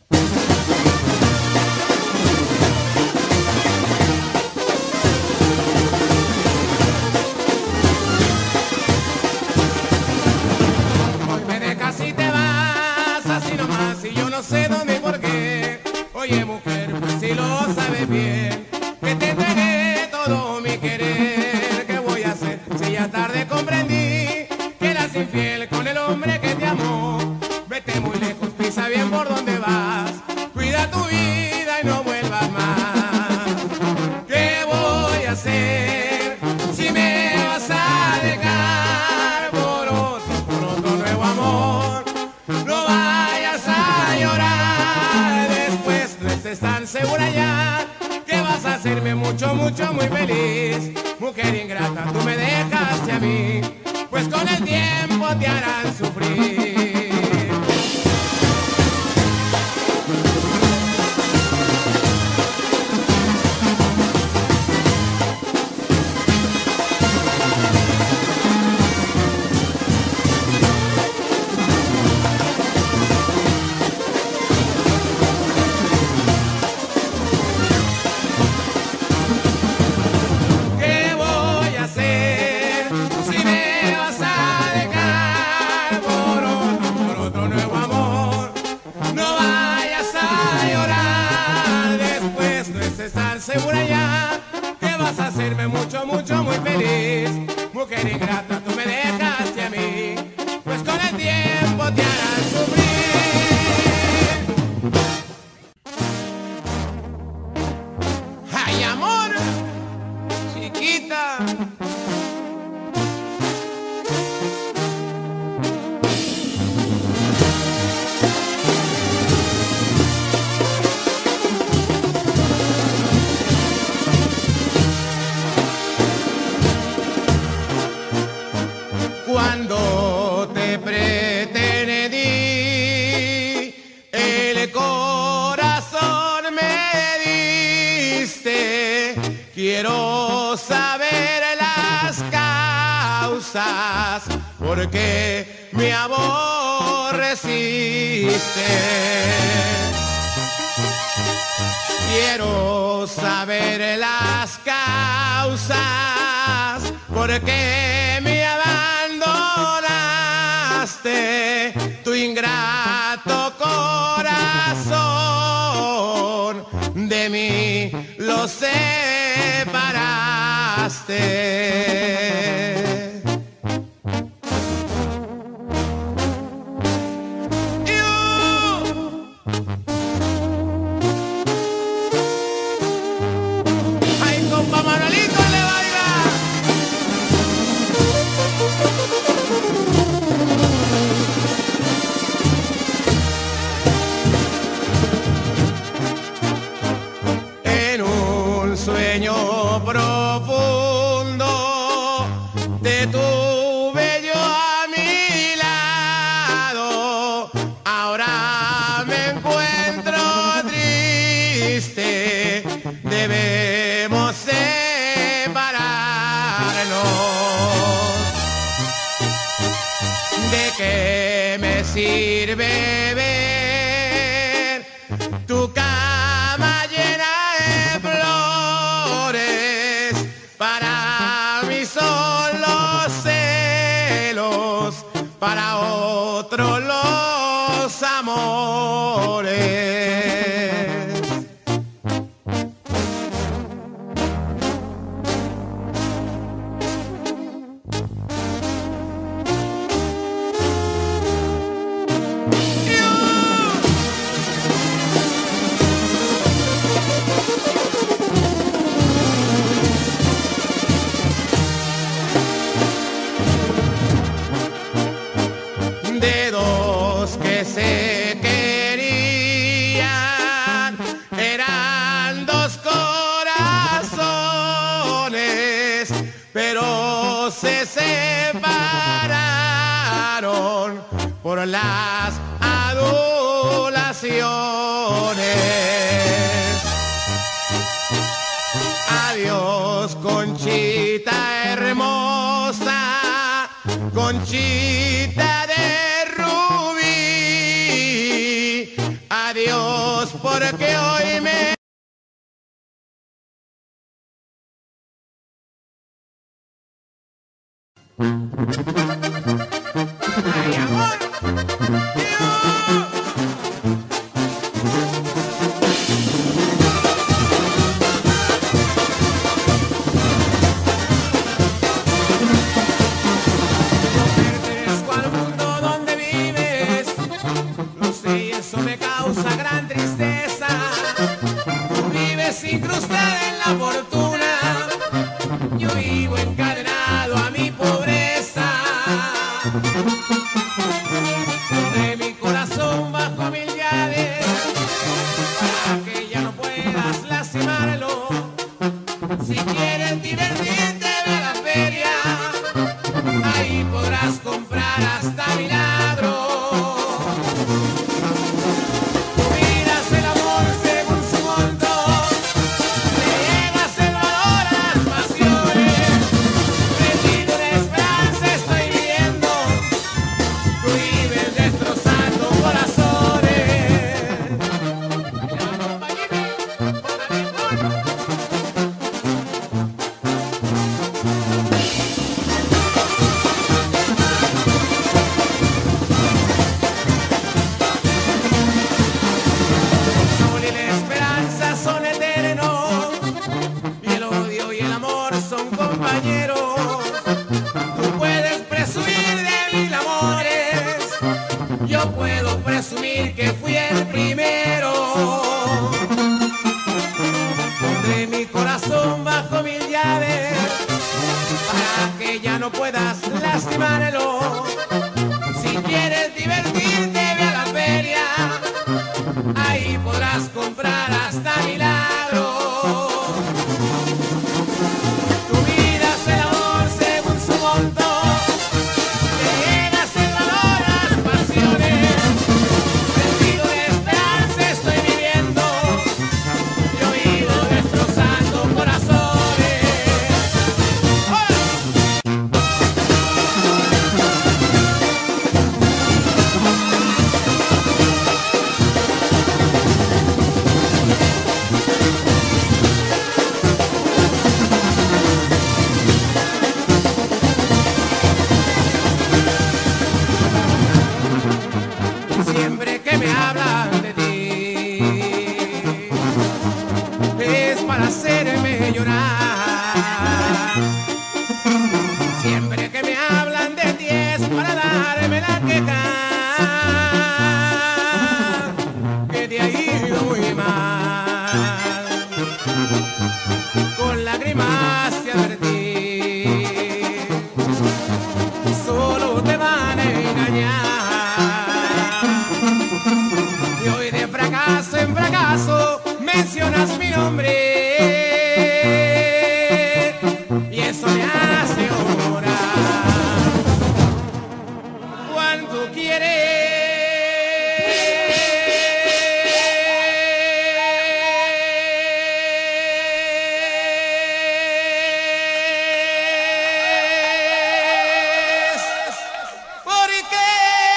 Hoy me dejas y te vas así nomás y yo no sé dónde y por qué. Oye mujer, pues si lo sabes bien, que te entregué todo mi querer. ¿Qué voy a hacer si ya tarde comprendí que eras infiel con el hombre que te amó? Vete muy lejos, pisa bien por donde vas, cuida tu vida y no vuelvas más. ¿Qué voy a hacer si me vas a dejar por otro, por otro nuevo amor? No vayas a llorar, después no estés tan segura ya que vas a hacerme mucho, mucho, muy feliz. Mujer ingrata, tú me dejaste a mí, pues con el tiempo te harán sufrir. ¿Qué voy a hacer si me vas a dejar por otro, por otro nuevo amor? No vayas a llorar, después no estés tan segura ya que vas a hacerme mucho, mucho, muy feliz. Mujer ingrata, tú me dejaste a mí, pues con el tiempo te harán sufrir. ¡Ay, amor! Chiquita. Cuando te pretendí, el corazón me diste. Quiero saber las causas por qué me aborreciste. Quiero saber las causas por qué me abandonaste. Tu ingrato corazón de mí lo separaste. Ay, compa Manolito, le baila. En un sueño profundo te tuve yo a mi lado. Ahora me encuentro triste, debemos separarnos. ¿De qué me sirve ver tu cama llena de flores? Para mí son los celos, para otro los amores. Dedos que se querían, eran dos corazones, pero se separaron por las adulaciones. Adiós, Conchita hermosa, Conchita de rubí. Adiós. vos porque hoy me... Ay, amor. Pertenezco al mundo donde vives, lo sé y eso me causa gran tristeza. Tú vives incrustada en la fortuna, yo vivo encadenado a mi pobreza. De mi corazón bajo mil llaves, para que ya no puedas lastimarlo. Si quieres divertirte de la feria, ahí podrás comprar hasta milagros. Miras el amor según su monto, le llegas el valor a las pasiones. Perdido de esperanza estoy viviendo, tú vives destrozando corazones. Compañeros, tú puedes presumir de mil amores, yo puedo presumir que fui el primero. Pondré mi corazón bajo mil llaves, para que ya no puedas lastimarlo. Si quieres divertirte, ve a la feria, ahí podrás comprar hasta milagros. Siempre que me hablan de ti es para hacerme llorar. Siempre que me hablan de ti es para darme la queja, que te ha ido muy mal. Con lágrimas te advertí, solo te van a engañar. Y hoy de fracaso en fracaso mencionas mi nombre, y eso me hace llorar. ¿Cuánto quieres? ¿Por qué?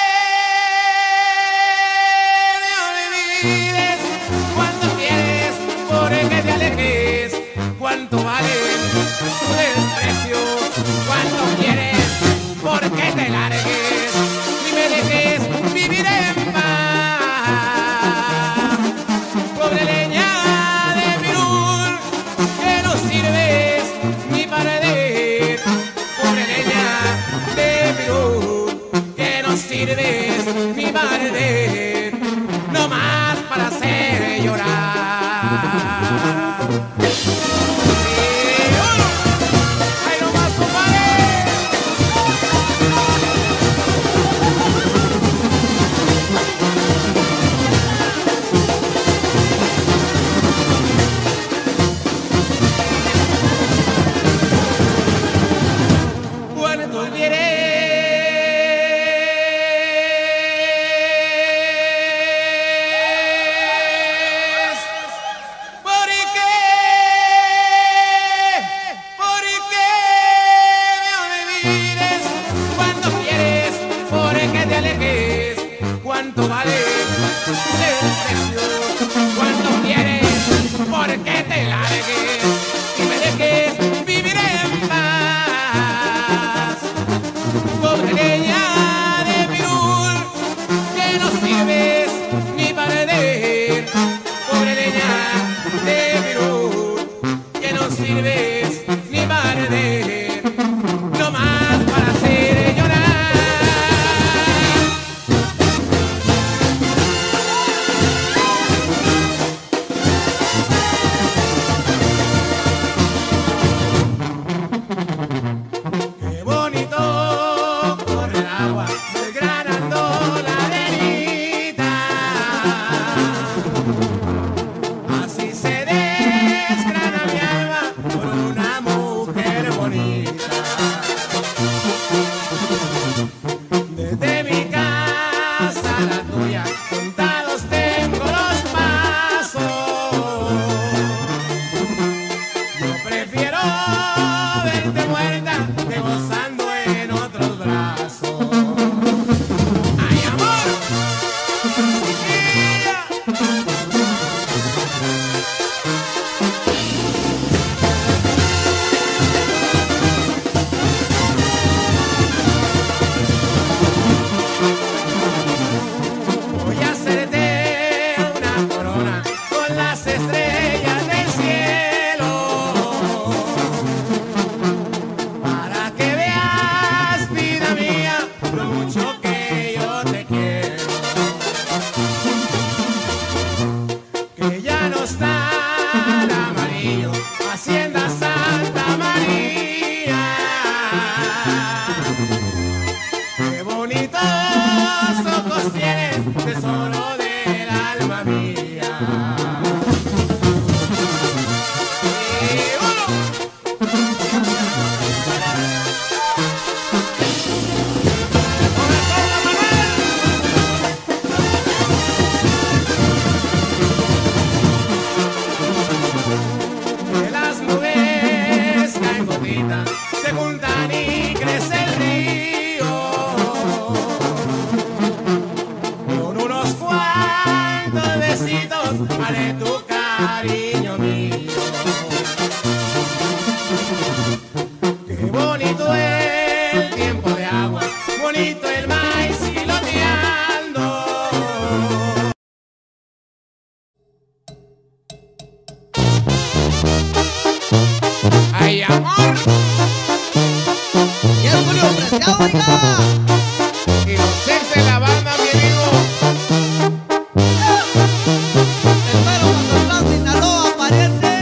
Cuánto quieres, por el que te alejes, cuánto vale tu desprecio, cuánto quieres, por que te largues y me dejes vivir en paz. Pobre leña de pirul, que no sirves ni para arder. Pobre leña de pirul, que no sirves ni para arder. No más para hacer llorar. ¡Ay, no más, compadre! ¿Cuánto quieres? ¿Cuánto vale el precio? cuando quieres, porque te largues y me dejes vivir en paz. Pobre leña de pirul, que no sirves ni para arder. Pobre leña de pirul, que no sirves ni para arder. No más para hacer llorar. Qué bonito corre el agua desgranando la arenita. Así se desgrana mi alma por una mujer bonita. Desde mi casa a la tuya, contados tengo los pasos. Yo prefiero verte muerta que gozando en otros brazos. ¡Ay, amor! ¡Chiquilla! Voy a hacerte una corona con las estrellas del cielo, para que veas, vida mía, lo mucho que yo te quiero. Que ya no está el amarillo, Hacienda Santa María. Qué bonitos ojos tienes, tesoro del alma mía. Y uno. Que las nubes caen gotitas, se juntan y crece el río. Con unos cuantos besitos vale tu cariño mío. Qué bonito el tiempo de agua, bonito el maíz siloteando. ¡Ay, amor! Y el Julio Preciado, oiga. Y los seis de la banda, mi amigo. Espero Mazatlán, Sinaloa, pariente.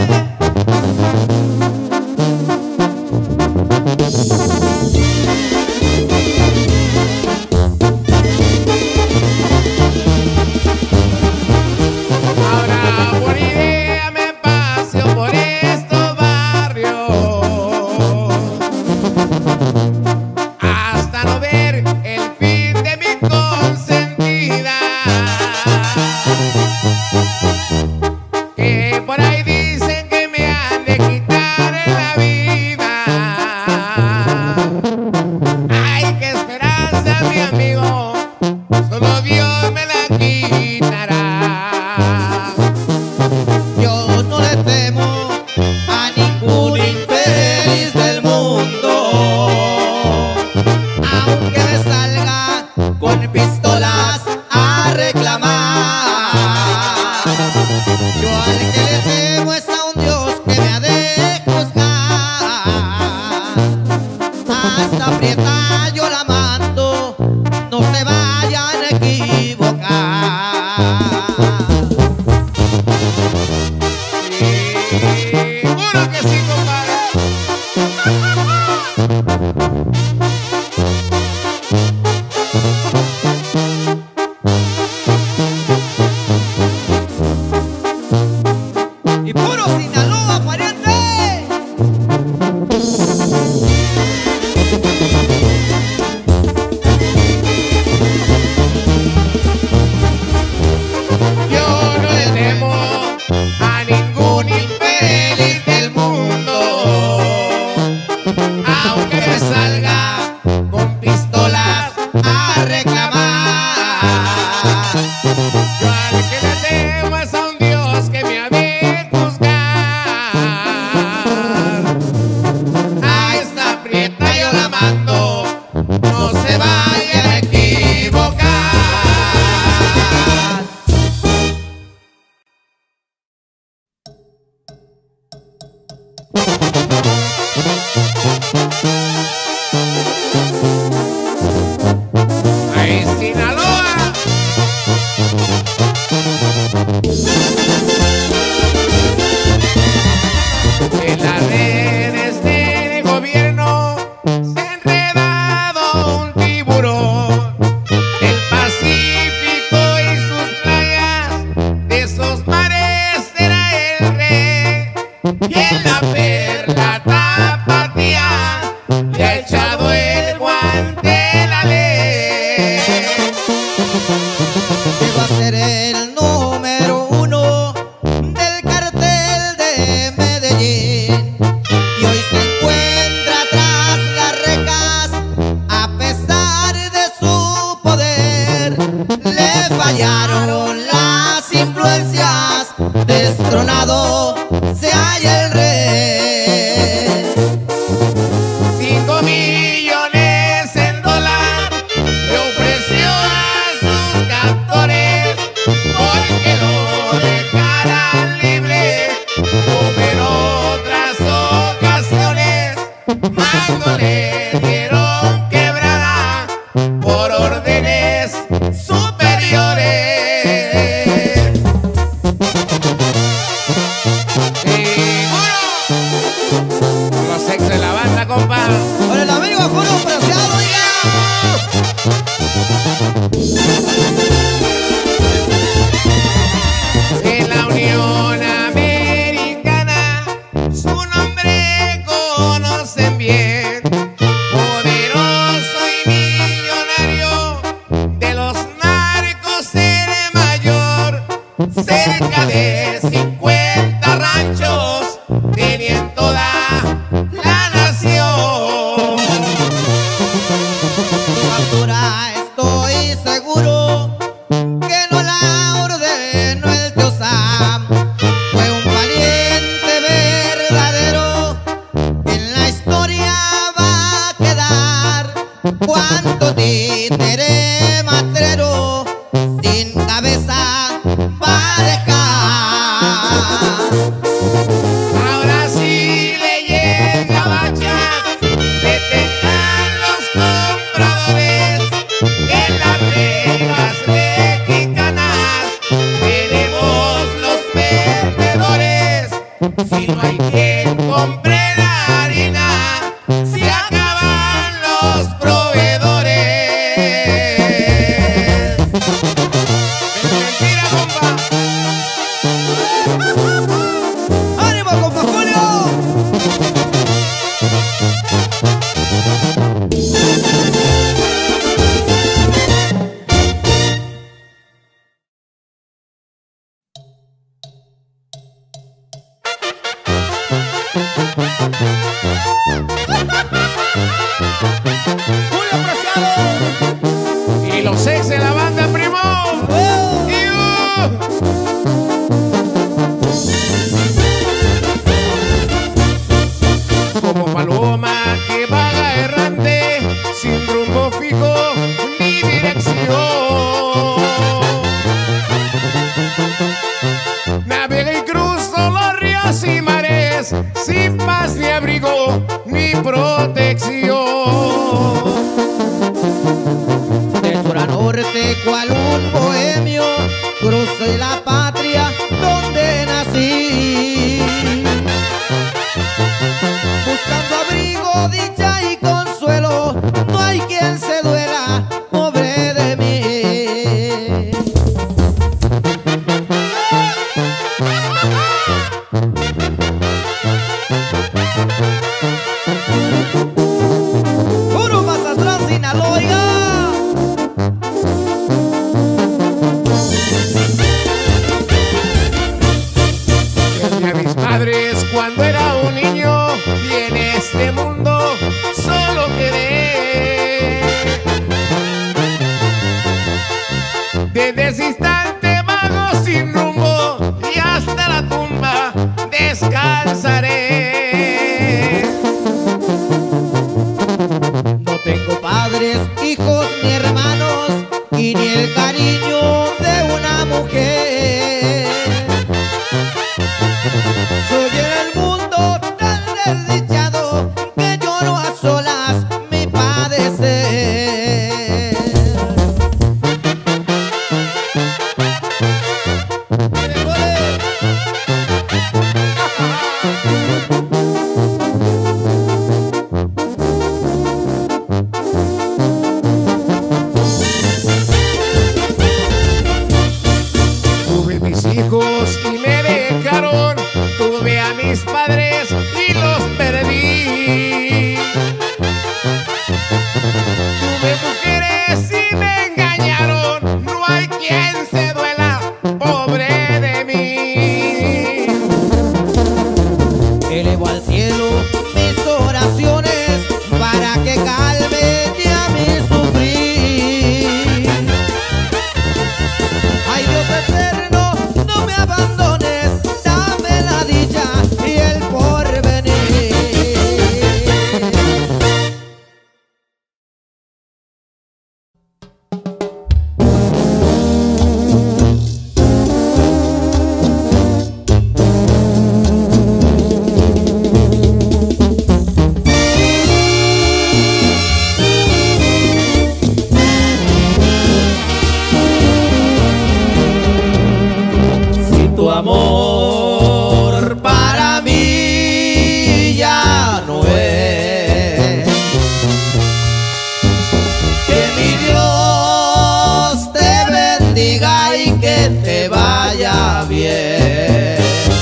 Ahora por idea me paseo por estos barrios hasta no ver el fin de mi consentida, que por ahí dicen que me han de quitar la vida. Ay, qué esperanza, mi amigo, solo Dios me la quitará. Yo no le temo a ningún infeliz del mundo, aunque me salga con pistolas a reclamar. Yo al que le temo es a un Dios que me ha de juzgar. Hasta aprieta yo la mando, no se vayan a equivocar. Seguro que sí, compadre. Y puro Sinaloa, pariente. acabaron las influencias, destronado se halla el rey. Cinco millones en dólar le ofreció a sus captores porque lo dejaran libre, como en otras ocasiones, mando le dieron quebrada por órdenes superiores. Los ex de la banda, compa. Con el amigo Julio Preciado, oiga. En la Unión Americana su nombre conocen bien, poderoso y millonario, de los narcos el mayor, cerca de cincuenta ranchos tenía en toda la nación. Su altura estoy seguro que no la ordenó el tío Sam. Fue un valiente verdadero, en la historia va a quedar. Cuánto títere matrero sin cabeza va a dejar. Ahora sí leyenda bacha, detengan los compradores. En las reglas mexicanas tenemos los vendedores. Si no hay quien compre la harina, se acaban los proveedores. Es mentira, compa. ¡Ánimo, compa Julio! Julio Preciado y los ex de la banda, primo. Como paloma que vaga errante, sin rumbo fijo ni dirección, navega y cruzo los ríos y mares, sin paz ni abrigo ni protección. De sur a norte, cual un bohemio, crucé la patria donde nací, buscando abrigo, dicha y consuelo. No hay quien se duela, pobre de mí. Puro Mazatlán, Sinaloa. Desde a mis padres cuando era un niño, y en este mundo solo quedé. Desde ese instante vago sin rumbo, y hasta la tumba descansaré. No tengo padres, hijos ni hermanos, y ni el cariño de una mujer. Soy en el mundo tan desdichado que lloro a solas mi padecer. Tuve mis hijos y me dejaron, tuve a mis padres y los perdí. Tuve mujeres y me engañaron, no hay quien se duela, pobre de mí. Elevo al cielo mis oraciones para que calme ya mi sufrir. Ay, Dios tu amor para mí ya no es. Que mi Dios te bendiga y que te vaya bien,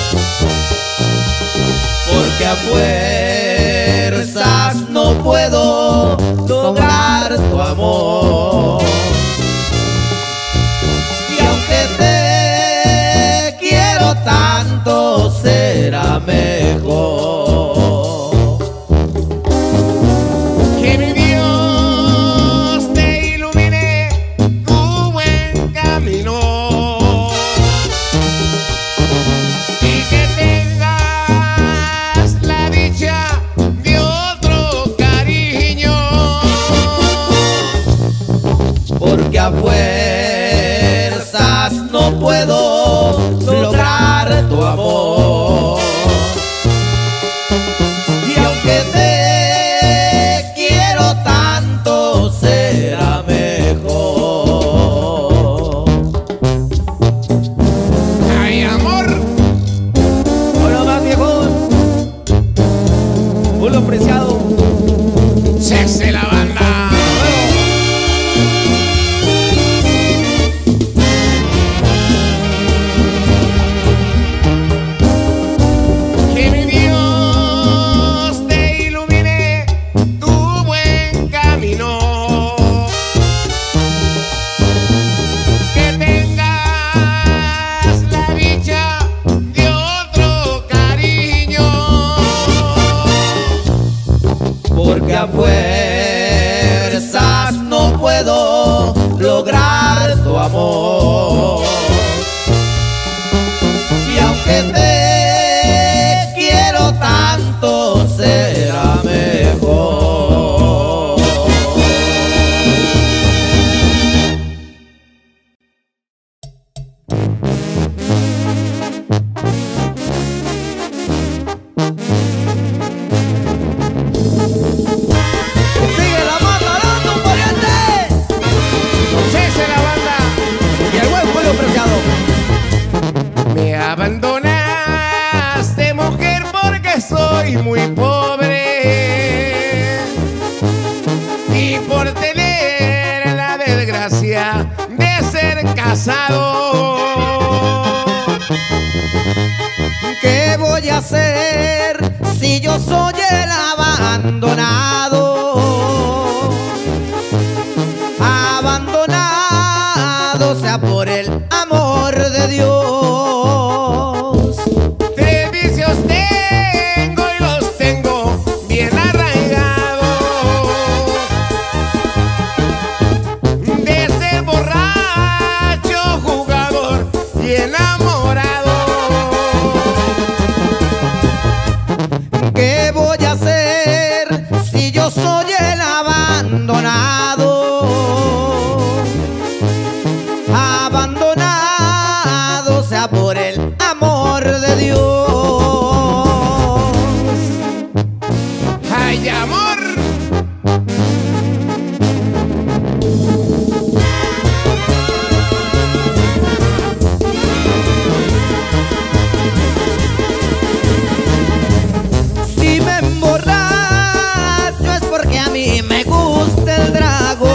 porque a fuerzas no puedo lograr tu amor. Y aunque te quiero tanto, será mejor Que mi Dios te ilumine tu buen camino y que tengas la dicha de otro cariño, porque a fuerzas no puedo lograr tu amor. Y aunque te quiero tanto, será mejor. ay amor. Hola más viejón, Julio Preciado. Se hace la banda. Que mi Dios te ilumine tu buen camino, que tengas la dicha de otro cariño, Porque a fuerzas no puedo lograr tu amor. Y aunque te quiero tanto, será mejor. Sigue la mata dando pariente. se hace la banda. Y el buen Julio Preciado. Me abandonaste, mujer, porque soy muy pobre y por tener la desgracia de ser casado. ¿Qué voy a hacer si yo soy el abandonado? Abandonado sea por el amor de Dios. Tres vicios tengo y los tengo bien arraigados, de ser borracho, jugador y enamorado. ¿Qué voy a hacer si yo soy el abandonado? Abandonado sea por el amor de Dios. ¡Ay, amor! Si me emborracho es porque a mí me gusta el trago.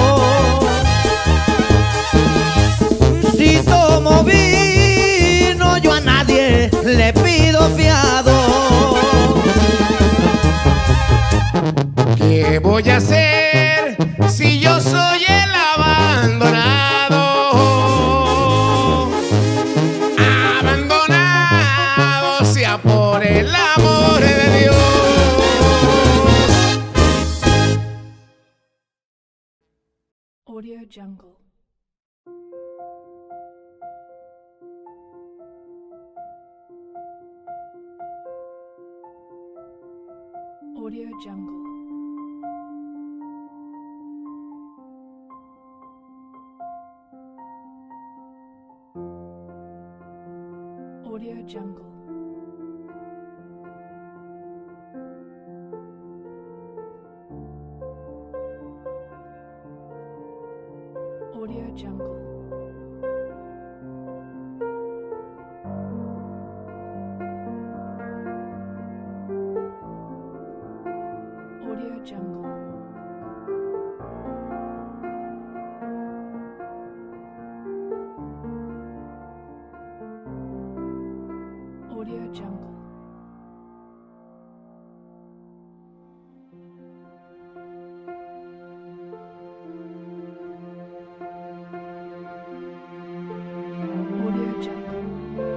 Si tomo vino yo a nadie le pido fiado. ¿Qué voy a hacer si yo soy el abandonado? Abandonado sea por el amor de Dios. Audio Jungle. Audio Jungle. Audio Jungle. Audio Jungle. Audio Jungle. Audio Jungle.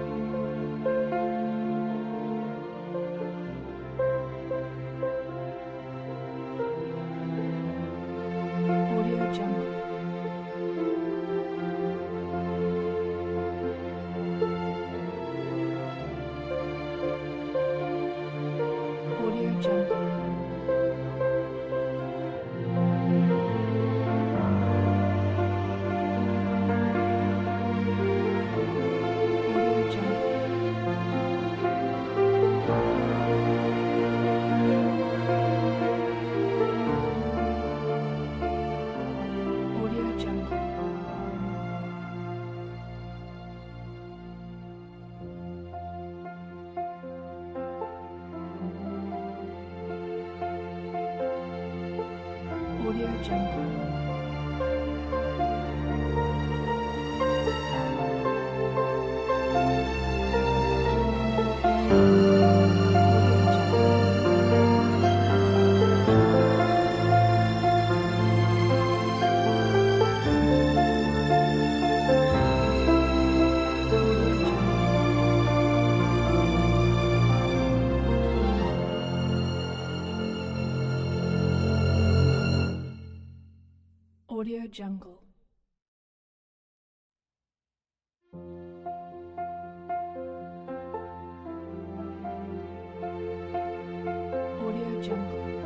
Audio Jungle. Audio Jungle. Audio Jungle. Audio Jungle. Audio Jungle. Audio Jungle. Audio Jungle.